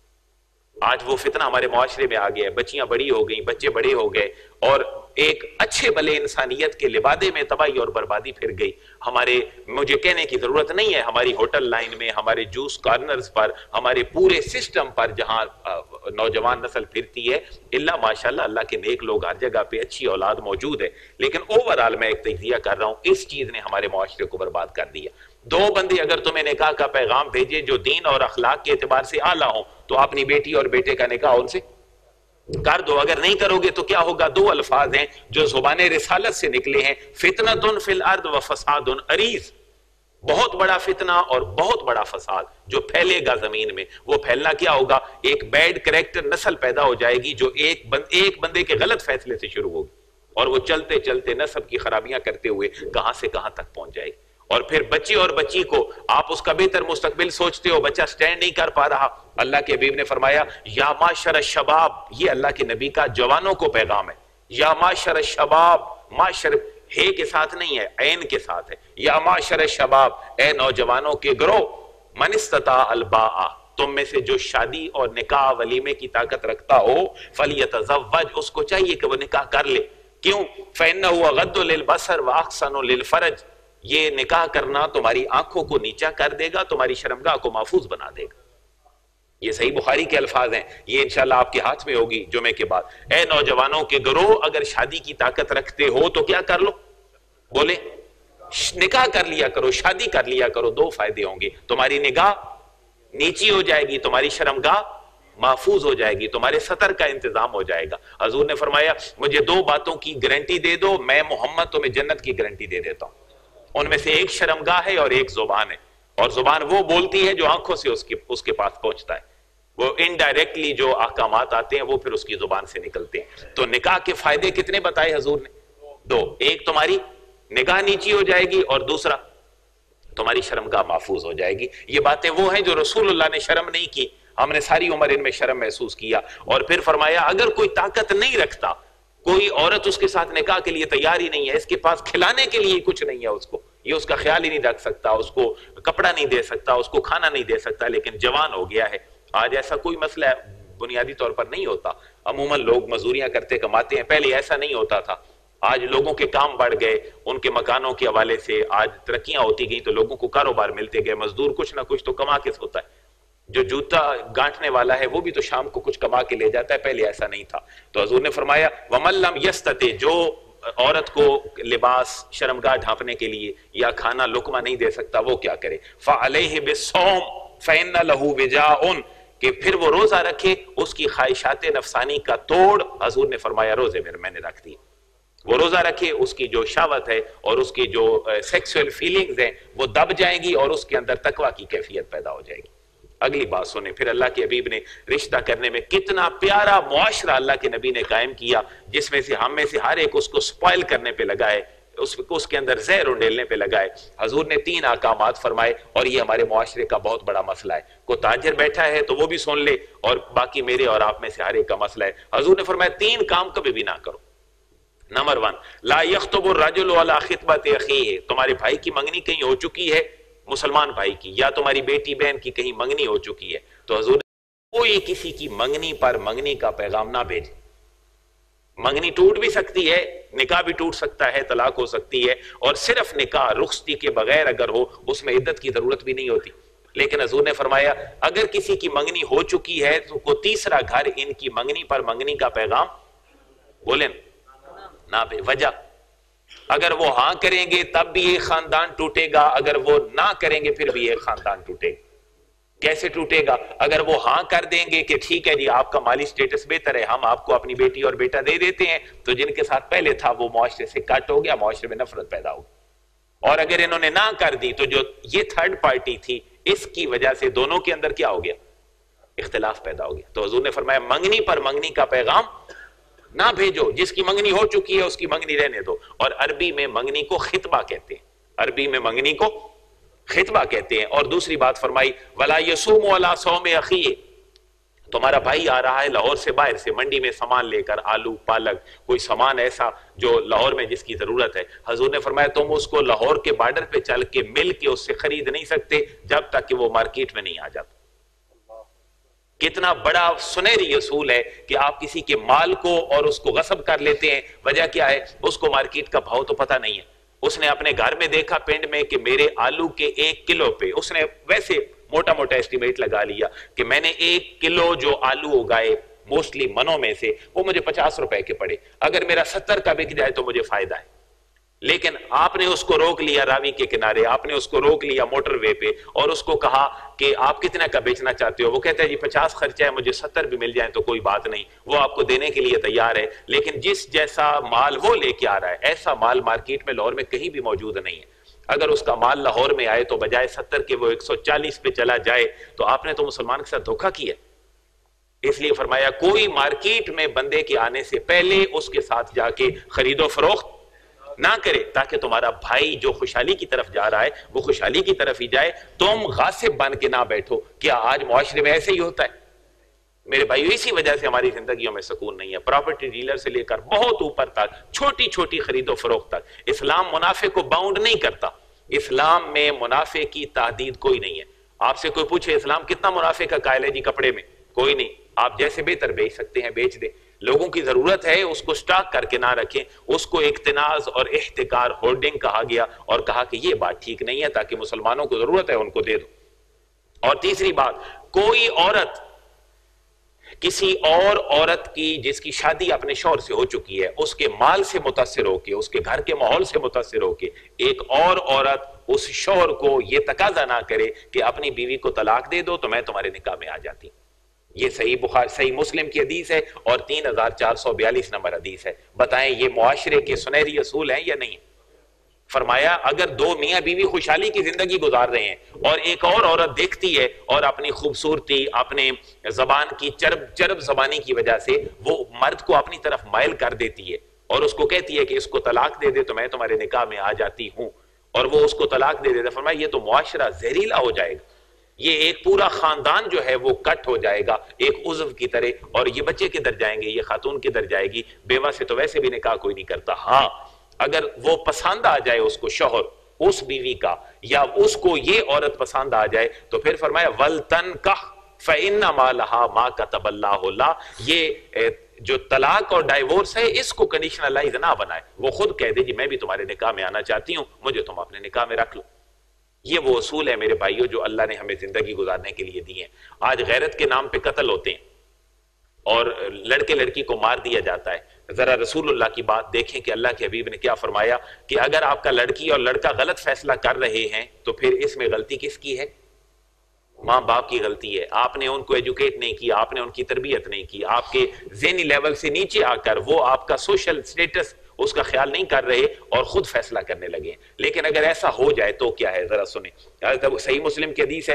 آج وہ فتنہ ہمارے معاشرے میں آ گیا ہے، بچیاں بڑی ہو گئیں، بچے بڑے ہو گئے اور ایک اچھے بھلے انسانیت کے لبادے میں تباہی اور بربادی پھر گئی. مجھے کہنے کی ضرورت نہیں ہے ہماری ہوٹل لائن میں، ہمارے جوس کارنرز پر، ہمارے پورے سسٹم پر جہاں نوجوان نسل پھرتی ہے، اللہ ماشاءاللہ اللہ کے نیک لوگ ہر جگہ پہ اچھی اولاد موجود ہے، لیکن اوورآل میں ایک تجزیہ کر رہا ہوں، اس چیز نے ہمارے معاشرے کو برباد کر دیا. 2 بندے اگر تمہیں نکاح کا پیغام بھیجے جو دین اور اخلاق کے اعتبار سے اعلیٰ ہوں تو اپنی بیٹی اور بیٹے کا نکاح ان سے کر دو. اگر نہیں کرو گے تو کیا ہوگا؟ 2 الفاظ ہیں جو زبان رسالت سے نکلے ہیں، فتنۃ فی الارض وفساد عریض. بہت بڑا فتنہ اور بہت بڑا فساد جو پھیلے گا زمین میں. وہ پھیلنا کیا ہوگا؟ ایک بیڈ کریکٹر نسل پیدا ہو جائے گی جو ایک بندے کے غلط فیصلے سے شروع ہوگی اور وہ چلتے چلتے نسب کی خرابیاں کرتے ہوئے کہاں سے کہاں تک پہنچ جائے گی. اور پھر بچے اور بچی کو آپ اس کا بہتر مستقبل سوچتے ہو، بچہ سٹینڈ نہیں کر پا رہا. اللہ کے حبیب نے فرمایا یا معاشر الشباب، یہ اللہ کے نبی کا جوانوں کو پیغام ہے. یا معاشر الشباب، معاشر ہے کے ساتھ نہیں ہے، عین کے ساتھ ہے. یا معاشر الشباب، اے نوجوانوں کے گروہ، من استطاع الباء، تم میں سے جو شادی اور نکاح ولیمے کی طاقت رکھتا ہو فلیتزوج، اس کو چاہیے کہ وہ نکاح کر لے. کیوں؟ فإنہ اغض للبصر واحسن للفرج، یہ نکاح کرنا تمہاری آنکھوں کو نیچا کر دے گا، تمہاری شرمگاہ کو محفوظ بنا دے گا. یہ صحیح بخاری کے الفاظ ہیں، یہ انشاءاللہ آپ کے ہاتھ میں ہوگی جمعے کے بعد. اے نوجوانوں کے گروہ، اگر شادی کی طاقت رکھتے ہو تو کیا کر لو؟ بولے نکاح کر لیا کرو، شادی کر لیا کرو. 2 فائدے ہوں گے، تمہاری نگاہ نیچی ہو جائے گی، تمہاری شرمگاہ محفوظ ہو جائے گی، تمہارے سطر کا انتظام ہو جائے گا. حضور نے فرمایا مجھے 2 باتوں کی گارنٹی دے دو، میں محمد تمہیں جنت کی گارنٹی دے دیتا ہوں. ان میں سے ایک شرمگاہ ہے اور ایک زبان ہے. اور زبان وہ بولتی ہے جو آنکھوں سے اس کے پاس پہنچتا ہے. وہ انڈائریکٹلی جو احکامات آتے ہیں وہ پھر اس کی زبان سے نکلتے ہیں. تو نکاح کے فائدے کتنے بتائے حضور نے؟ 2. ایک تمہاری نگاہ نیچی ہو جائے گی اور دوسرا تمہاری شرمگاہ محفوظ ہو جائے گی. یہ باتیں وہ ہیں جو رسول اللہ نے شرم نہیں کی، ہم نے ساری عمر ان میں شرم محسوس کیا. اور پھر فرمایا اگر کوئی طاقت نہیں رکھتا کوئی عورت اس کے ساتھ نکاح کے لیے تیار ہی نہیں ہے، اس کے پاس کھلانے کے لیے کچھ نہیں ہے، اس کو یہ اس کا خیال ہی نہیں رکھ سکتا، اس کو کپڑا نہیں دے سکتا، اس کو کھانا نہیں دے سکتا، لیکن جوان ہو گیا ہے۔ آج ایسا کوئی مسئلہ بنیادی طور پر نہیں ہوتا، عموماً لوگ مزدوریاں کرتے کماتے ہیں، پہلے ایسا نہیں ہوتا تھا۔ آج لوگوں کے کام بڑھ گئے، ان کے مکانوں کے حوالے سے آج ترقیاں ہوتی گئیں تو لوگوں کو کاروبار ملتے گئے، مزدور کچھ نہ کچھ تو کما کے ہوتا ہے، جو جوتا گانٹنے والا ہے وہ بھی تو شام کو کچھ کما کے لے جاتا ہے، پہلے ایسا نہیں تھا۔ تو حضور نے فرمایا وَمَن لَمْ يَسْتَطِعْ، جو عورت کو لباس شرمگاہ ڈھانپنے کے لیے یا کھانا لقمہ نہیں دے سکتا وہ کیا کرے، فَعَلَيْهِ بِالصَّوْمِ فَإِنَّ لَهُ وِجَاءٌ، کہ پھر وہ روزہ رکھے، اس کی خواہشات نفسانی کا توڑ حضور نے فرمایا روزے میں نے رکھ دی۔ وہ روزہ رکھے، اس کی جو شہوت ہے اور اس کی جو سیکسول فیلنگز ہیں وہ دب جائیں گی اور اس کے اندر تقوی کی کیفیت پیدا ہو جائے گی۔ اگلی بات سنیں، پھر اللہ کے حبیب نے رشتہ کرنے میں کتنا پیارا معاشرہ اللہ کے نبی نے قائم کیا، جس میں سے ہم میں سے ہر ایک اس کو سپائل کرنے پہ لگا ہے، اس کے اندر زہر انڈیلنے پہ لگا ہے۔ حضور نے 3 احکامات فرمائے اور یہ ہمارے معاشرے کا بہت بڑا مسئلہ ہے۔ کوئی تاجر بیٹھا ہے تو وہ بھی سن لے، اور باقی میرے اور آپ میں سے ہر ایک کا مسئلہ ہے۔ حضور نے فرمایا 3 کام کبھی بھی نہ کرو۔ نمبر 1، لا یخطب الرجل علی خطبۃ اخیہ، تمہارے بھائی کی منگنی کہیں ہو چکی ہے، مسلمان بھائی کی، یا تمہاری بیٹی بہن کی کہیں منگنی ہو چکی ہے، تو حضور کوئی کسی کی منگنی پر منگنی کا پیغام نہ بھیجے۔ منگنی ٹوٹ بھی سکتی ہے، نکاح بھی ٹوٹ سکتا ہے، طلاق ہو سکتی ہے، اور صرف نکاح رخصتی کے بغیر اگر ہو اس میں عدت کی ضرورت بھی نہیں ہوتی، لیکن حضور نے فرمایا اگر کسی کی منگنی ہو چکی ہے تو کوئی تیسرا گھر ان کی منگنی پر منگنی کا پیغام بولیں نہ بے وجہ۔ اگر وہ ہاں کریں گے تب بھی ایک خاندان ٹوٹے گا، اگر وہ نہ کریں گے پھر بھی ایک خاندان ٹوٹے گا۔ کیسے ٹوٹے گا؟ اگر وہ ہاں کر دیں گے کہ ٹھیک ہے جی آپ کا مالی سٹیٹس بہتر ہے، ہم آپ کو اپنی بیٹی اور بیٹا دے دیتے ہیں، تو جن کے ساتھ پہلے تھا وہ معاشرے سے کٹ ہو گیا، معاشرے میں نفرت پیدا ہو گئی۔ اور اگر انہوں نے نہ کر دی تو جو یہ تھرڈ پارٹی تھی اس کی وجہ سے دونوں کے اندر کیا ہو گیا؟ اختلاف پیدا ہو گیا۔ تو حضور نے فرمایا منگنی پر منگنی کا پیغام نہ بھیجو، جس کی منگنی ہو چکی ہے اس کی منگنی رہنے دو۔ اور عربی میں منگنی کو خطبہ کہتے ہیں، عربی میں منگنی کو خطبہ کہتے ہیں۔ اور دوسری بات فرمائی وَلَا يَصُومُ عَلَىٰ صَوْمِ أَخِيهِ، تمہارا بھائی آ رہا ہے لاہور سے باہر سے منڈی میں سامان لے کر، آلو پالک کوئی سامان ایسا جو لاہور میں جس کی ضرورت ہے، حضور نے فرمایا تم اس کو لاہور کے بارڈر پہ چل کے مل کے اس سے خرید نہیں سکتے جب تک کہ وہ مارکیٹ میں نہیں آ جاتا۔ کتنا بڑا سنہری اصول ہے کہ آپ کسی کے مال کو اور اس کو غصب کر لیتے ہیں، وجہ کیا ہے؟ اس کو مارکیٹ کا بھاؤ تو پتہ نہیں ہے، اس نے اپنے گھر میں دیکھا پنڈ میں کہ میرے آلو کے 1 کلو پہ، اس نے ویسے موٹا موٹا ایسٹیمیٹ لگا لیا کہ میں نے 1 کلو جو آلو اگائے موسٹلی منوں میں سے وہ مجھے 50 روپے کے پڑے، اگر میرا 70 کا بک جائے تو مجھے فائدہ ہے۔ لیکن آپ نے اس کو روک لیا راوی کے کنارے، آپ نے اس کو روک لیا موٹر وے پہ اور اس کو کہا کہ آپ کتنے کا بیچنا چاہتے ہو؟ وہ کہتا ہے جی 50 خرچہ ہے، مجھے 70 بھی مل جائیں تو کوئی بات نہیں، وہ آپ کو دینے کے لیے تیار ہے۔ لیکن جس جیسا مال وہ لے کے آ رہا ہے ایسا مال مارکیٹ میں لاہور میں کہیں بھی موجود نہیں ہے۔ اگر اس کا مال لاہور میں آئے تو بجائے 70 کے وہ 140 پہ چلا جائے تو آپ نے تو مسلمان کے ساتھ دھوکہ کیا۔ اس لیے فرمایا کوئی مارکیٹ میں بندے کے آنے سے پہلے اس کے ساتھ جا کے خرید و فروخت نہ کرے، تاکہ تمہارا بھائی جو خوشحالی کی طرف جا رہا ہے وہ خوشحالی کی طرف ہی جائے، تم غاصب بن کے نہ بیٹھو۔ کیا آج معاشرے میں ایسے ہی ہوتا ہے؟ میرے بھائیو اسی وجہ سے ہماری زندگیوں میں سکون نہیں ہے، پراپرٹی ڈیلر سے لے کر بہت اوپر تک، چھوٹی چھوٹی خرید و فروخت تک۔ اسلام منافع کو باؤنڈ نہیں کرتا، اسلام میں منافع کی تحدید کوئی نہیں ہے۔ آپ سے کوئی پوچھے اسلام کتنا منافع کا قائل ہے جی کپڑے میں؟ کوئی نہیں، آپ جیسے بہتر بیچ سکتے ہیں بیچ دیں، لوگوں کی ضرورت ہے اس کو سٹاک کر کے نہ رکھیں، اس کو اقتناز اور احتکار ہولڈنگ کہا گیا اور کہا کہ یہ بات ٹھیک نہیں ہے، تاکہ مسلمانوں کو ضرورت ہے ان کو دے دو۔ اور تیسری بات، کوئی عورت کسی اور عورت کی جس کی شادی اپنے شوہر سے ہو چکی ہے اس کے مال سے متاثر ہو کے، اس کے گھر کے ماحول سے متاثر ہو کے ایک اور عورت اس شوہر کو یہ تقاضا نہ کرے کہ اپنی بیوی کو طلاق دے دو تو میں تمہارے نکاح میں آ جاتی۔ یہ صحیح مسلم کی حدیث ہے اور 3442 نمبر حدیث ہے۔ بتائیں یہ معاشرے کے سنہری اصول ہیں یا نہیں؟ فرمایا اگر 2 میاں بیوی خوشحالی کی زندگی گزار رہے ہیں اور ایک اور عورت دیکھتی ہے اور اپنی خوبصورتی، اپنے زبان کی چرب زبانی کی وجہ سے وہ مرد کو اپنی طرف مائل کر دیتی ہے اور اس کو کہتی ہے کہ اس کو طلاق دے دے تو میں تمہارے نکاح میں آ جاتی ہوں، اور وہ اس کو طلاق دے دیتا، فرمایا یہ تو معاشرہ زہریلا ہو جائے گا، یہ ایک پورا خاندان جو ہے وہ کٹ ہو جائے گا ایک عضو کی طرح، اور یہ بچے کدھر جائیں گے؟ یہ خاتون کدھر جائے گی؟ بیوہ سے تو ویسے بھی نکاح کوئی نہیں کرتا. ہاں اگر وہ پسند آ جائے اس کو شوہر اس بیوی کا، یا اس کو یہ عورت پسند آ جائے، تو پھر فرمایا وَلْتَنْكَحْ فَإِنَّمَا لَهَا مَا كَتَبَ اللَّهُ لَهَا. یہ جو طلاق اور ڈائیورس ہے اس کو کنڈیشنلائز نہ بنائے، وہ خود کہہ دے جی میں بھی تمہارے نکاح میں آنا چاہتی ہوں، مجھے تم اپنے نکاح میں رکھ لو. یہ وہ اصول ہے میرے بھائیوں جو اللہ نے ہمیں زندگی گزارنے کے لیے دی ہیں. آج غیرت کے نام پہ قتل ہوتے ہیں اور لڑکے لڑکی کو مار دیا جاتا ہے. ذرا رسول اللہ کی بات دیکھیں کہ اللہ کے حبیب نے کیا فرمایا کہ اگر آپ کا لڑکی اور لڑکا غلط فیصلہ کر رہے ہیں تو پھر اس میں غلطی کس کی ہے؟ ماں باپ کی غلطی ہے. آپ نے ان کو ایجوکیٹ نہیں کیا، آپ نے ان کی تربیت نہیں کی، آپ کے ذہنی لیول سے نیچے آ کر وہ آپ کا سوشل سٹیٹس اس کا خیال نہیں کر رہے اور خود فیصلہ کرنے لگے. لیکن اگر ایسا ہو جائے تو کیا ہے؟ ذرا سنیں. صحیح مسلم کی حدیث ہے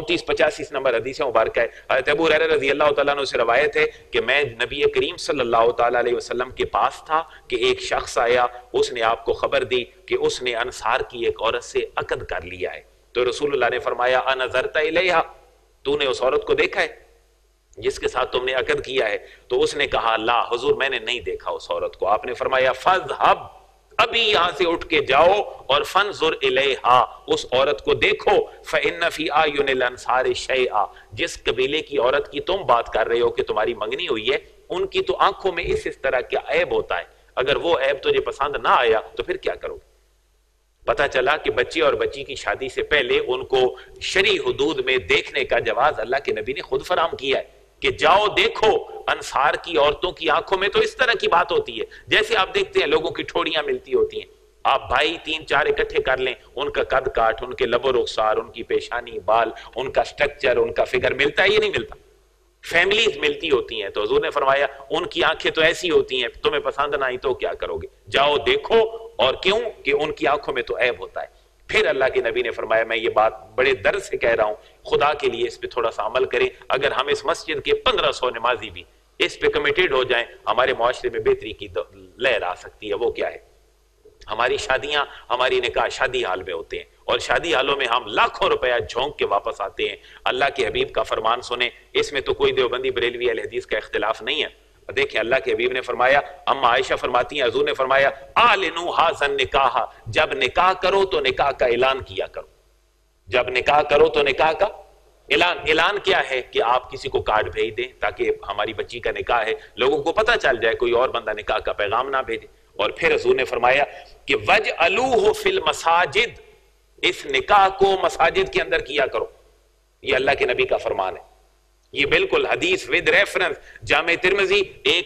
3485 نمبر حدیث مبارکہ ہے. حضرت ابو ہریرہ رضی اللہ تعالیٰ عنہ سے روایت ہے کہ میں نبی کریم صلی اللہ تعالیٰ علیہ وسلم کے پاس تھا کہ ایک شخص آیا، اس نے آپ کو خبر دی کہ اس نے انصار کی ایک عورت سے عقد کر لیا ہے. تو رسول اللہ نے فرمایا انظرت الیہا، تو نے اس عورت کو دیکھا ہے جس کے ساتھ تم نے عقد کیا ہے؟ تو اس نے کہا لا حضور میں نے نہیں دیکھا اس عورت کو. آپ نے فرمایا فذهب، ابھی یہاں سے اٹھ کے جاؤ اور فانظر الیہا، اس عورت کو دیکھو. فإن فی اعین الانصار شیئا، جس قبیلے کی عورت کی تم بات کر رہے ہو کہ تمہاری منگنی ہوئی ہے، ان کی تو آنکھوں میں اس طرح کیا عیب ہوتا ہے. اگر وہ عیب تجھے پسند نہ آیا تو پھر کیا کرو؟ پتہ چلا کہ بچے اور بچی کی شادی سے پہلے ان کو شرعی حدود میں دیکھنے کا جواز اللہ کے نبی نے خود فراہم کیا ہے کہ جاؤ دیکھو. انصار کی عورتوں کی آنکھوں میں تو اس طرح کی بات ہوتی ہے جیسے آپ دیکھتے ہیں لوگوں کی ٹھوڑیاں ملتی ہوتی ہیں. آپ بھائی 3-4 اکٹھے کر لیں، ان کا قد کاٹ، ان کے لب و رخسار، ان کی پیشانی، بال، ان کا سٹرکچر، ان کا فگر ملتا ہے یہ نہیں ملتا؟ فیملیز ملتی ہوتی ہیں. تو حضور نے فرمایا ان کی آنکھیں تو ایسی ہوتی ہیں، تمہیں پسند نہ آئی تو کیا کرو گے؟ جاؤ دیکھو. اور کیوں؟ کہ ان کی آنکھوں میں تو عیب ہوتا ہے. پھر اللہ کے نبی نے فرمایا میں یہ بات بڑے درد سے کہہ رہا ہوں، خدا کے لیے اس پہ تھوڑا سا عمل کریں. اگر ہم اس مسجد کے 1500 نمازی بھی اس پہ کمیٹیڈ ہو جائیں، ہمارے معاشرے میں بہتری کی لہر آ سکتی ہے. وہ کیا ہے؟ ہماری شادیاں، ہماری نکاح شادی حال میں ہوتے ہیں، اور شادی حالوں میں ہم لاکھوں روپیہ جھونک کے واپس آتے ہیں. اللہ کے حبیب کا فرمان سنیں، اس میں تو کوئی دیوبندی بریلوی اہل حدیث کا اختلاف نہیں ہے. دیکھیں اللہ کے حبیب نے فرمایا، اما عائشہ فرماتی ہیں حضور نے فرمایا اعلنوا ھذا النکاح، جب نکاح کرو تو نکاح کا اعلان کیا کرو. جب نکاح کرو تو نکاح کا اعلان کیا ہے؟ کہ آپ کسی کو کارڈ بھیج دیں تاکہ ہماری بچی کا نکاح ہے، لوگوں کو پتہ چل جائے، کوئی اور بندہ نکاح کا پیغام نہ بھیجے. اور پھر حضور نے فرمایا کہ وَجْعَلُوهُ فِي الْمَسَاجِدِ، اس نکاح کو مساجد کے اندر کیا کرو. یہ اللہ کے نبی کا فرمان ہے. یہ بالکل حدیث ود ریفرنس جامع ترمذی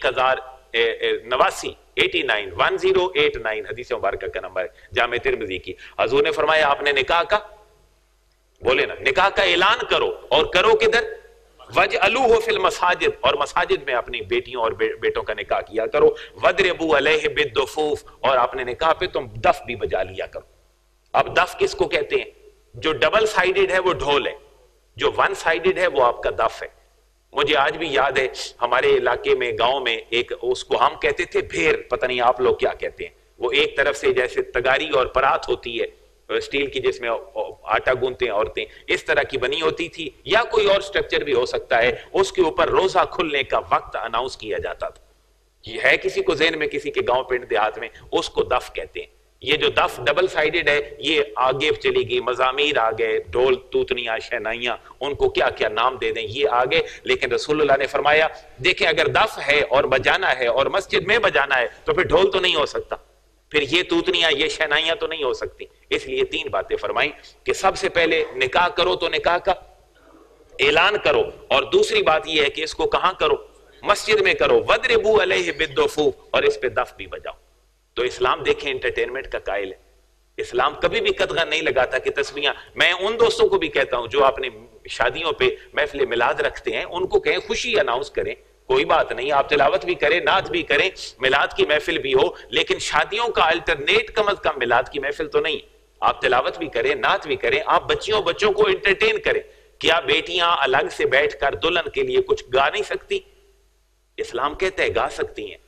1089 1089 حدیث مبارکہ کا نمبر ہے جامع ترمذی کی. حضور نے فرمایا آپ نے نکاح کا، بولے نا، نکاح کا اعلان کرو، اور کرو کدھر؟ وَجْعَلُوهُ فِي الْمَسَاجِدِ، اور مساجد میں اپنی بیٹیوں اور بیٹوں کا نکاح کیا کرو. وَضْرِبُوا عَلَيْهِ بِالدُّفُوفِ، اور اپنے نکاح پہ تم دف بھی بجا لیا کرو. اب دف کس کو کہتے ہیں؟ جو ڈبل سائیڈڈ ہے وہ ڈھول ہے، جو ون سائیڈڈ ہے وہ آپ کا دف ہے. مجھے آج بھی یاد ہے ہمارے علاقے میں گاؤں میں ایک، اس کو ہم کہتے تھے بھیر، پتہ نہیں آپ لوگ کیا کہتے ہیں. وہ ایک طرف سے جیسے تگاری اور پرات ہوتی ہے اسٹیل کی جس میں آٹا گونتے ہیں عورتیں، اس طرح کی بنی ہوتی تھی، یا کوئی اور سٹرکچر بھی ہو سکتا ہے. اس کے اوپر روزہ کھلنے کا وقت اناؤنس کیا جاتا تھا. یہ ہے کسی کو ذہن میں، کسی کے گاؤں پنڈ دیہات میں، اس کو دف کہتے ہیں. یہ جو دف ڈبل سائیڈڈ ہے یہ آگے چلی گئی، مزامیر آگئے، ڈھول توتنیاں شہنائیاں، ان کو کیا کیا نام دے دیں، یہ آگے. لیکن رسول اللہ نے فرمایا دیکھیں اگر دف ہے اور بجانا ہے اور مسجد میں بجانا ہے تو پھر ڈھول تو نہیں ہو سکتا، پھر یہ توتنیاں یہ شہنائیاں تو نہیں ہو سکتی. اس لیے 3 باتیں فرمائیں کہ سب سے پہلے نکاح کرو تو نکاح کا اعلان کرو، اور دوسری بات یہ ہے کہ اس کو کہاں کرو؟ مسجد میں کرو. وَضْرِبُوا عَلَيْهِ بِالدُّفُوفِ، اور اس پہ دف بھی بجاؤ. تو اسلام دیکھیں انٹرٹینمنٹ کا قائل ہے. اسلام کبھی بھی قدغن نہیں لگاتا کہ تسبیحاں. میں ان دوستوں کو بھی کہتا ہوں جو اپنے شادیوں پہ محفل میلاد رکھتے ہیں، ان کو کہیں خوشی اناؤنس کریں، کوئی بات نہیں، آپ تلاوت بھی کریں، نعت بھی کریں، میلاد کی محفل بھی ہو، لیکن شادیوں کا الٹرنیٹ کم از کم میلاد کی محفل تو نہیں. آپ تلاوت بھی کریں، نعت بھی کریں، آپ بچوں کو انٹرٹین کریں. کیا بیٹیاں الگ سے بیٹھ کر دلہن کے لیے کچھ گا نہیں سکتی؟ اسلام کہتا ہے گا سکتی ہیں.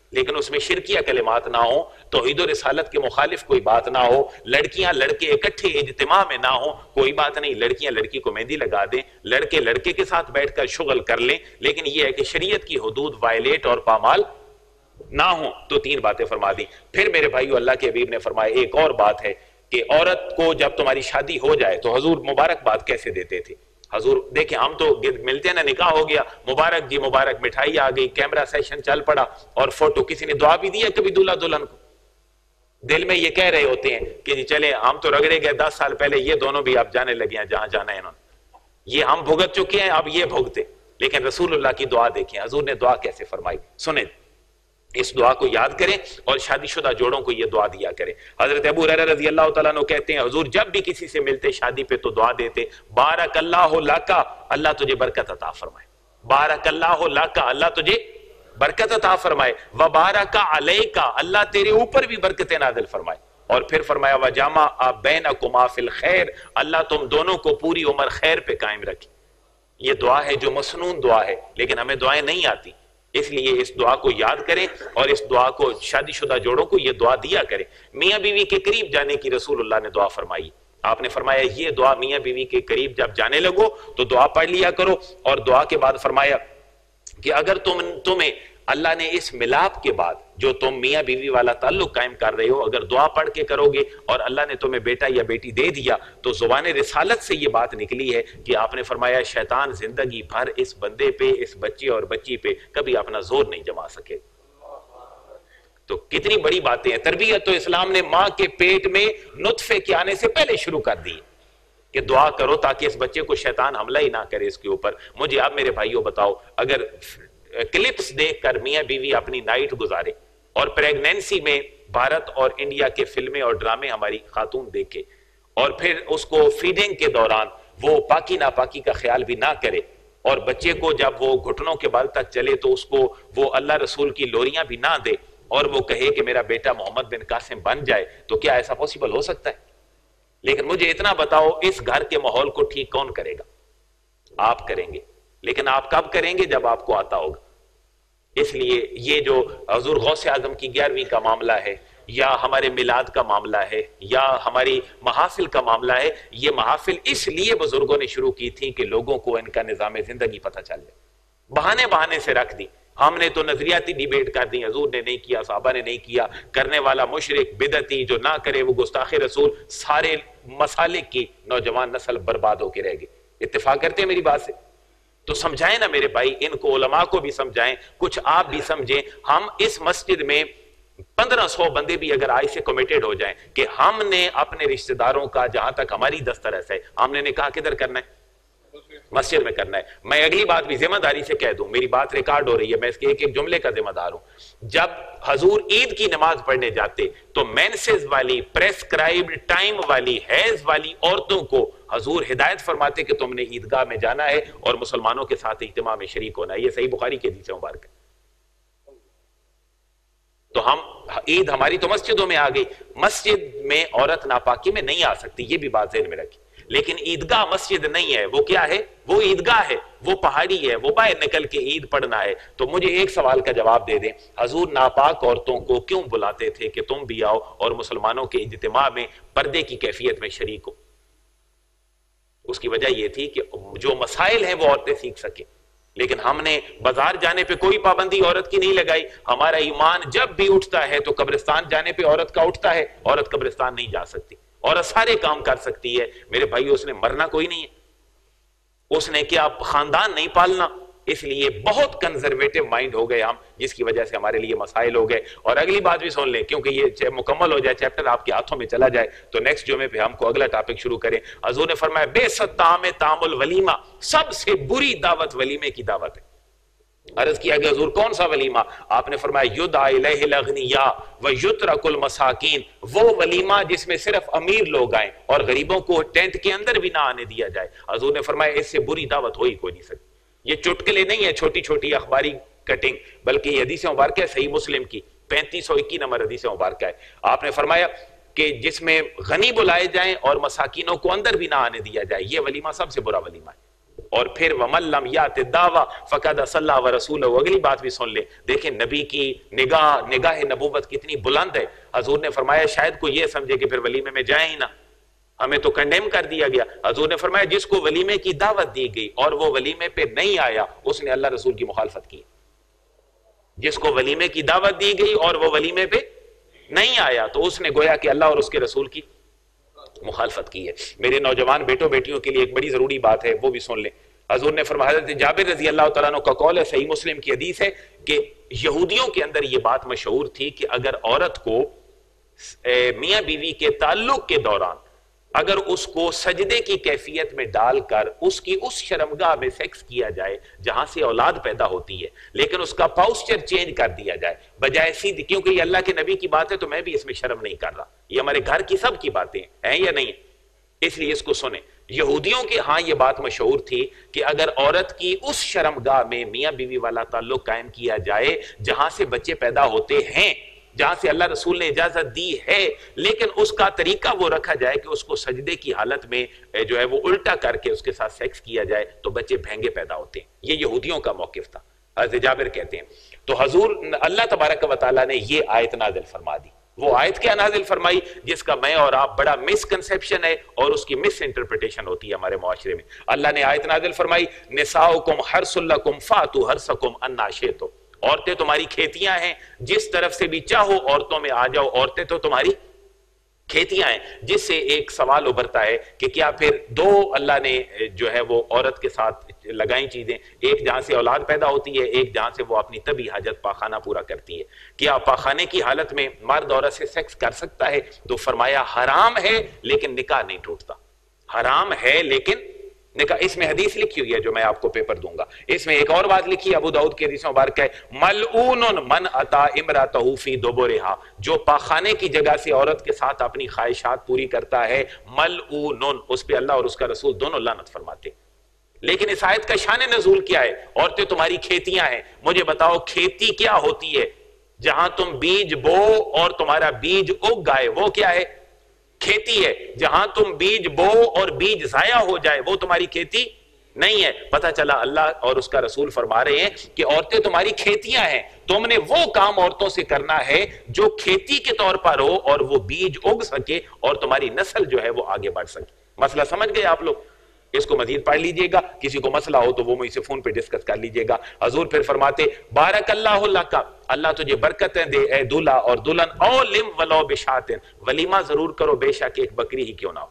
لیکن اس میں شرکیہ کلمات نہ ہوں، توحید و رسالت کے مخالف کوئی بات نہ ہو، لڑکیاں لڑکے اکٹھے اجتماع میں نہ ہوں، کوئی بات نہیں، لڑکیاں لڑکی کو مہندی لگا دیں، لڑکے لڑکے کے ساتھ بیٹھ کر شغل کر لیں، لیکن یہ ہے کہ شریعت کی حدود وائلیٹ اور پامال نہ ہوں۔ تو 3 باتیں فرما دی۔ پھر میرے بھائیو اللہ کے حبیب نے فرمایا ایک اور بات ہے کہ عورت کو جب تمہاری شادی ہو جائے تو حضور مبارکباد کیسے دیتے تھے؟ حضور دیکھیں ہم تو ملتے ہیں نا، نکاح ہو گیا، مبارک جی مبارک، مٹھائی آ گئی، کیمرہ سیشن چل پڑا اور فوٹو، کسی نے دعا بھی دیا کبھی دلہا دلہن کو؟ دل میں یہ کہہ رہے ہوتے ہیں کہ جی چلے ہم تو رگڑے گئے 10 سال پہلے، یہ دونوں بھی آپ جانے لگے ہیں جہاں جانا ہے انہوں نے، یہ ہم بھگت چکے ہیں اب یہ بھگتے۔ لیکن رسول اللہ کی دعا دیکھیں، حضور نے دعا کیسے فرمائی، سنیں، اس دعا کو یاد کریں اور شادی شدہ جوڑوں کو یہ دعا دیا کریں۔ حضرت ابو ہریرہ رضی اللہ تعالیٰ عنہ کہتے ہیں حضور جب بھی کسی سے ملتے شادی پہ تو دعا دیتے، بارک اللہ لکا، اللہ تجھے برکت عطا فرمائے، بارک اللہ لکا، اللہ تجھے برکت عطا فرمائے، وبارک علیکا، اللہ تیرے اوپر بھی برکتیں نازل فرمائے، اور پھر فرمایا وجمع بینکما فی الخیر، اللہ تم دونوں کو پوری عمر خیر پہ قائم رکھے۔ یہ دعا ہے جو مسنون دعا ہے، لیکن ہمیں دعائیں نہیں آتی، اس لیے اس دعا کو یاد کریں اور اس دعا کو شادی شدہ جوڑوں کو یہ دعا دیا کریں۔ میاں بیوی کے قریب جانے کی رسول اللہ نے دعا فرمائی، آپ نے فرمایا یہ دعا میاں بیوی کے قریب جب جانے لگو تو دعا پڑھ لیا کرو، اور دعا کے بعد فرمایا کہ اگر تمہیں اللہ نے اس ملاپ کے بعد جو تم میاں بیوی والا تعلق قائم کر رہے ہو اگر دعا پڑھ کے کرو گے اور اللہ نے تمہیں بیٹا یا بیٹی دے دیا، تو زبان رسالت سے یہ بات نکلی ہے کہ آپ نے فرمایا شیطان زندگی بھر اس بندے پہ، اس بچے اور بچی پہ کبھی اپنا زور نہیں جما سکے۔ تو کتنی بڑی باتیں ہیں۔ تربیت تو اسلام نے ماں کے پیٹ میں نطفے کے آنے سے پہلے شروع کر دی کہ دعا کرو تاکہ اس بچے کو شیطان حملہ ہی نہ کرے اس کے اوپر۔ مجھے آپ میرے بھائیوں بتاؤ، اگر کلپس دیکھ کر میاں بیوی اپنی نائٹ گزارے اور پریگنینسی میں بھارت اور انڈیا کے فلمیں اور ڈرامے ہماری خاتون دیکھے، اور پھر اس کو فیڈنگ کے دوران وہ پاکی ناپاکی کا خیال بھی نہ کرے، اور بچے کو جب وہ گھٹنوں کے بل تک چلے تو اس کو وہ اللہ رسول کی لوریاں بھی نہ دے، اور وہ کہے کہ میرا بیٹا محمد بن قاسم بن جائے، تو کیا ایسا پوسیبل ہو سکتا ہے؟ لیکن مجھے اتنا بتاؤ اس گھر کے ماحول کو ٹھیک کون کرے گا؟ آپ کریں گے، لیکن آپ کب کریں گے؟ جب آپ کو آتا ہوگا۔ اس لیے یہ جو حضور غوث اعظم کی 11ویں کا معاملہ ہے، یا ہمارے میلاد کا معاملہ ہے، یا ہماری محافل کا معاملہ ہے، یہ محافل اس لیے بزرگوں نے شروع کی تھی کہ لوگوں کو ان کا نظام زندگی پتہ چل جائے۔ بہانے سے رکھ دی، ہم نے تو نظریاتی ڈیبیٹ کر دی، حضور نے نہیں کیا، صحابہ نے نہیں کیا، کرنے والا مشرک بدعتی، جو نہ کرے وہ گستاخ رسول، سارے مسالک کی نوجوان نسل برباد ہو کے رہ گئی۔ اتفاق کرتے ہیں میری بات سے؟ تو سمجھائیں نا میرے بھائی، ان کو علماء کو بھی سمجھائیں، کچھ آپ بھی سمجھیں۔ ہم اس مسجد میں 1500 بندے بھی اگر آج سے کمیٹڈ ہو جائیں کہ ہم نے اپنے رشتہ داروں کا جہاں تک ہماری دسترس ہے، ہم نے نکاح کدھر کرنا ہے؟ مسجد میں کرنا ہے۔ میں اگلی بات بھی ذمہ داری سے کہہ دوں، میری بات ریکارڈ ہو رہی ہے، میں اس کے ایک ایک جملے کا ذمہ دار ہوں۔ جب حضور عید کی نماز پڑھنے جاتے تو مینسز والی، پریسکرائبڈ ٹائم والی، حیض والی عورتوں کو حضور ہدایت فرماتے کہ تم نے عیدگاہ میں جانا ہے اور مسلمانوں کے ساتھ اجتماع میں شریک ہونا ہے۔ یہ صحیح بخاری کے حدیث مبارک ہے۔ تو ہم عید ہماری تو مسجدوں میں آ گئی، مسجد میں عورت ناپاکی میں نہیں آ سکتی، یہ بھی بات ذہن میں رکھی۔ لیکن عیدگاہ مسجد نہیں ہے، وہ کیا ہے؟ وہ عیدگاہ ہے، وہ پہاڑی ہے، وہ باہر نکل کے عید پڑھنا ہے۔ تو مجھے ایک سوال کا جواب دے دیں، حضور ناپاک عورتوں کو کیوں بلاتے تھے کہ تم بھی آؤ اور مسلمانوں کے اجتماع میں پردے کی کیفیت میں شریک ہو؟ اس کی وجہ یہ تھی کہ جو مسائل ہیں وہ عورتیں سیکھ سکیں۔ لیکن ہم نے بازار جانے پہ کوئی پابندی عورت کی نہیں لگائی۔ ہمارا ایمان جب بھی اٹھتا ہے تو قبرستان جانے پہ عورت کا اٹھتا ہے، عورت قبرستان نہیں جا سکتی، عورت سارے کام کر سکتی ہے۔ میرے بھائی اس نے مرنا کوئی نہیں ہے، اس نے کیا خاندان نہیں پالنا۔ اس لیے بہت کنزرویٹو مائنڈ ہو گئے ہم، جس کی وجہ سے ہمارے لیے مسائل ہو گئے۔ اور اگلی بات بھی سن لیں، کیونکہ یہ مکمل ہو جائے، چیپٹر آپ کے ہاتھوں میں چلا جائے تو نیکسٹ جمعے پہ ہم کو اگلا ٹاپک شروع کریں۔ حضور نے فرمایا بے ست طعام طعام الولیمہ، سب سے بری دعوت ولیمے کی دعوت ہے۔ عرض کیا کہ حضور کون سا ولیمہ؟ آپ نے فرمایا یدعى الیہ الاغنیاء ویترک المساکین، وہ ولیمہ جس میں صرف امیر لوگ آئیں اور غریبوں کو ٹینٹ کے اندر بھی نہ آنے دیا جائے۔ حضور نے فرمایا اس سے بری دعوت ہو ہی کوئی نہیں سکتی۔ یہ چٹکلے نہیں ہے، چھوٹی چھوٹی اخباری کٹنگ، بلکہ یہ حدیث مبارکہ ہے صحیح مسلم کی 3521 نمبر حدیث مبارکہ ہے۔ آپ نے فرمایا کہ جس میں غنی بلائے جائیں اور مساکینوں کو اندر بھی نہ آنے دیا جائے، یہ ولیمہ سب سے برا ولیمہ ہے۔ اور پھر وَمَن لَّمْ يَأْتِ الدَّعْوَىٰ فَقَدْ عَصَى وَرَسُولَهُ، اگلی بات بھی سن لیں. دیکھیں نبی کی نگاہ نبوت کتنی بلند ہے. حضور نے فرمایا شاید کوئی یہ سمجھے کہ پھر ولیمے میں جائیں ہی نہ، ہمیں تو کنڈیم کر دیا گیا. حضور نے فرمایا جس کو ولیمے کی دعوت دی گئی اور وہ ولیمے پہ نہیں آیا، اس نے اللہ رسول کی مخالفت کی. جس کو ولیمے کی دعوت دی گئی اور وہ ولیمے پہ نہیں آیا تو اس نے گویا کہ اللہ اور اس کے رسول کی مخالفت کی ہے. میرے نوجوان بیٹوں بیٹیوں کے لیے ایک بڑی ضروری بات ہے، وہ بھی سن لیں. حضور نے فرمایا، حضرت جابر رضی اللہ تعالیٰ عنہ کا قول ہے، صحیح مسلم کی حدیث ہے کہ یہودیوں کے اندر یہ بات مشہور تھی کہ اگر عورت کو میاں بیوی کے تعلق کے دوران اگر اس کو سجدے کی کیفیت میں ڈال کر اس کی اس شرمگاہ میں سیکس کیا جائے جہاں سے اولاد پیدا ہوتی ہے، لیکن اس کا پاسچر چینج کر دیا جائے بجائے سیدھی، کیونکہ یہ اللہ کے نبی کی بات ہے تو میں بھی اس میں شرم نہیں کر رہا، یہ ہمارے گھر کی سب کی باتیں ہیں یا نہیں، اس لیے اس کو سنیں. یہودیوں کے ہاں یہ بات مشہور تھی کہ اگر عورت کی اس شرمگاہ میں میاں بیوی والا تعلق قائم کیا جائے جہاں سے بچے پیدا ہوتے ہیں، جہاں سے اللہ رسول نے اجازت دی ہے، لیکن اس کا طریقہ وہ رکھا جائے کہ اس کو سجدے کی حالت میں جو ہے وہ الٹا کر کے اس کے ساتھ سیکس کیا جائے تو بچے بھینگے پیدا ہوتے ہیں. یہ یہودیوں کا موقف تھا. حضرت جابر کہتے ہیں تو حضور اللہ تبارک و تعالیٰ نے یہ آیت نازل فرما دی. وہ آیت کیا نازل فرمائی جس کا میں اور آپ بڑا مسکنسیپشن ہے اور اس کی مس انٹرپریٹیشن ہوتی ہے ہمارے معاشرے میں. اللہ نے آیت نازل فرمائی، نساؤکم حرث لکم فاتوا حرثکم انا شئتم، عورتیں تمہاری کھیتیاں ہیں، جس طرف سے بھی چاہو عورتوں میں آ جاؤ، عورتیں تو تمہاری کھیتیاں ہیں. جس سے ایک سوال ابھرتا ہے کہ کیا پھر دو اللہ نے جو ہے وہ عورت کے ساتھ لگائیں چیزیں، ایک جہاں سے اولاد پیدا ہوتی ہے، ایک جہاں سے وہ اپنی طبی حاجت پاخانہ پورا کرتی ہے. کیا پاخانے کی حالت میں مرد عورت سے سیکس کر سکتا ہے؟ تو فرمایا حرام ہے لیکن نکاح نہیں ٹوٹتا. حرام ہے لیکن نکاح. اس میں حدیث لکھی ہوئی ہے جو میں آپ کو پیپر دوں گا. اس میں ایک اور بات لکھی ہے ابو داؤد کی حدیث مبارک ہے، ملعون من اتی امرأتہ فی دبرہا، جو پاخانے کی جگہ سے عورت کے ساتھ اپنی خواہشات پوری کرتا ہے، ملعون، اس پہ اللہ اور اس کا رسول دونوں لعنت فرماتے. لیکن اس آیت کا شان نزول کیا ہے؟ عورتیں تمہاری کھیتیاں ہیں. مجھے بتاؤ کھیتی کیا ہوتی ہے؟ جہاں تم بیج بو اور تمہارا بیج اگ گائے وہ کیا ہے؟ کھیتی ہے. جہاں تم بیج بو اور بیج ضائع ہو جائے وہ تمہاری کھیتی نہیں ہے. پتہ چلا اللہ اور اس کا رسول فرما رہے ہیں کہ عورتیں تمہاری کھیتیاں ہیں، تم نے وہ کام عورتوں سے کرنا ہے جو کھیتی کے طور پر ہو اور وہ بیج اگ سکے اور تمہاری نسل جو ہے وہ آگے بڑھ سکے. مسئلہ سمجھ گئے آپ لوگ؟ اس کو مزید پڑھ لیجئے گا، کسی کو مسئلہ ہو تو وہ مجھ سے فون پہ ڈسکس کر لیجئے گا. حضور پھر فرماتے بارک اللہ لک، اللہ تجھے برکتیں دے اے دولہا اور دلہن، اولم ولو بشاتن، ولیمہ ضرور کرو بے شک ایک بکری ہی کیوں نہ ہو.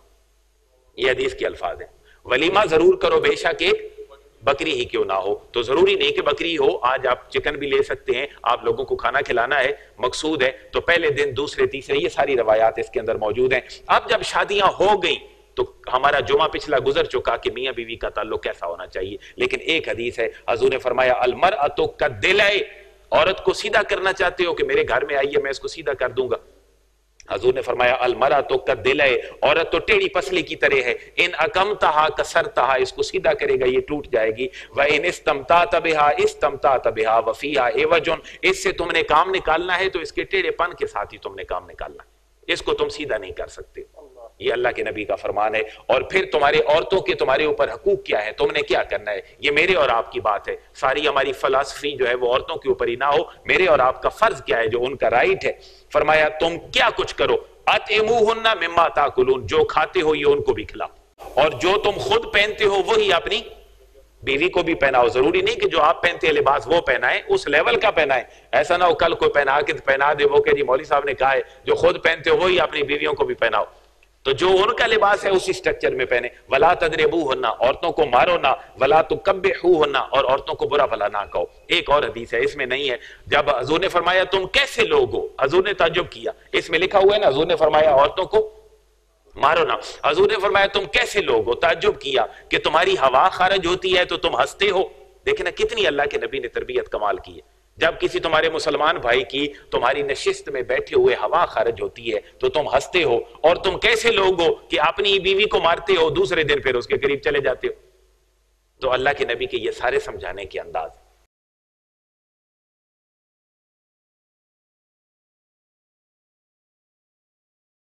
یہ حدیث کے الفاظ ہیں، ولیمہ ضرور کرو بے شک ایک بکری ہی کیوں نہ ہو. تو ضروری نہیں کہ بکری ہو، آج آپ چکن بھی لے سکتے ہیں، آپ لوگوں کو کھانا کھلانا ہے مقصود ہے تو پہلے دن دوسرے تیسرے یہ ساری روایات اس کے اندر موجود ہیں. اب جب شادیاں ہو گئیں تو ہمارا جمعہ پچھلا گزر چکا کہ میاں بیوی کا تعلق کیسا ہونا چاہیے. لیکن ایک حدیث ہے، حضور نے فرمایا المرأۃ کالضلع، عورت کو سیدھا کرنا چاہتے ہو کہ میرے گھر میں آئیے میں اس کو سیدھا کر دوں گا. حضور نے فرمایا المرأۃ کالضلع، عورت تو ٹیڑھی پسلی کی طرح ہے، ان اقمتہا کسرتہا، اس کو سیدھا کرے گا یہ ٹوٹ جائے گی، وان استمتعت بہا استمتعت بہا وفیہا عوج، اس سے تم نے کام نکالنا ہے تو اس کے ٹیڑھے پن کے ساتھ ہی تم نے کام نکالنا ہے، اس کو تم سیدھا نہیں کر سکتے. یہ اللہ کے نبی کا فرمان ہے. اور پھر تمہارے عورتوں کے تمہارے اوپر حقوق کیا ہے، تم نے کیا کرنا ہے، یہ میرے اور آپ کی بات ہے. ساری ہماری فلسفی جو ہے وہ عورتوں کے اوپر ہی نہ ہو، میرے اور آپ کا فرض کیا ہے جو ان کا رائٹ ہے. فرمایا تم کیا کچھ کرو، اطعموہن مما تاکلون، جو کھاتے ہو یہ ان کو بھی کھلاؤ، اور جو تم خود پہنتے ہو وہی اپنی بیوی کو بھی پہناؤ. ضروری نہیں کہ جو آپ پہنتے ہیں لباس وہ پہنائیں، اس لیول کا پہنائیں. ایسا نہ ہو کل کوئی پہنا دے وہ کہ جی مولوی صاحب نے کہا ہے جو خود پہنتے ہو وہی اپنی بیویوں کو بھی پہناؤ. تو جو ان کا لباس ہے اسی سٹرکچر میں پہنے. ولا تضربوہن، عورتوں کو مارو نہ، ولا تقبحوہن، اور عورتوں کو برا بھلا نہ کہو. ایک اور حدیث ہے اس میں نہیں ہے، جب حضور نے فرمایا تم کیسے لوگ ہو، حضور نے تعجب کیا. اس میں لکھا ہوا ہے نا، حضور نے فرمایا عورتوں کو مارو نہ، حضور نے فرمایا تم کیسے لوگ ہو. تعجب کیا کہ تمہاری ہوا خارج ہوتی ہے تو تم ہنستے ہو. دیکھیں نا کتنی اللہ کے نبی نے تربیت کمال کی ہے. جب کسی تمہارے مسلمان بھائی کی تمہاری نشست میں بیٹھے ہوئے ہوا خارج ہوتی ہے تو تم ہنستے ہو. اور تم کیسے لوگ ہو کہ اپنی بیوی کو مارتے ہو، دوسرے دن پھر اس کے قریب چلے جاتے ہو. تو اللہ کے نبی کے یہ سارے سمجھانے کے انداز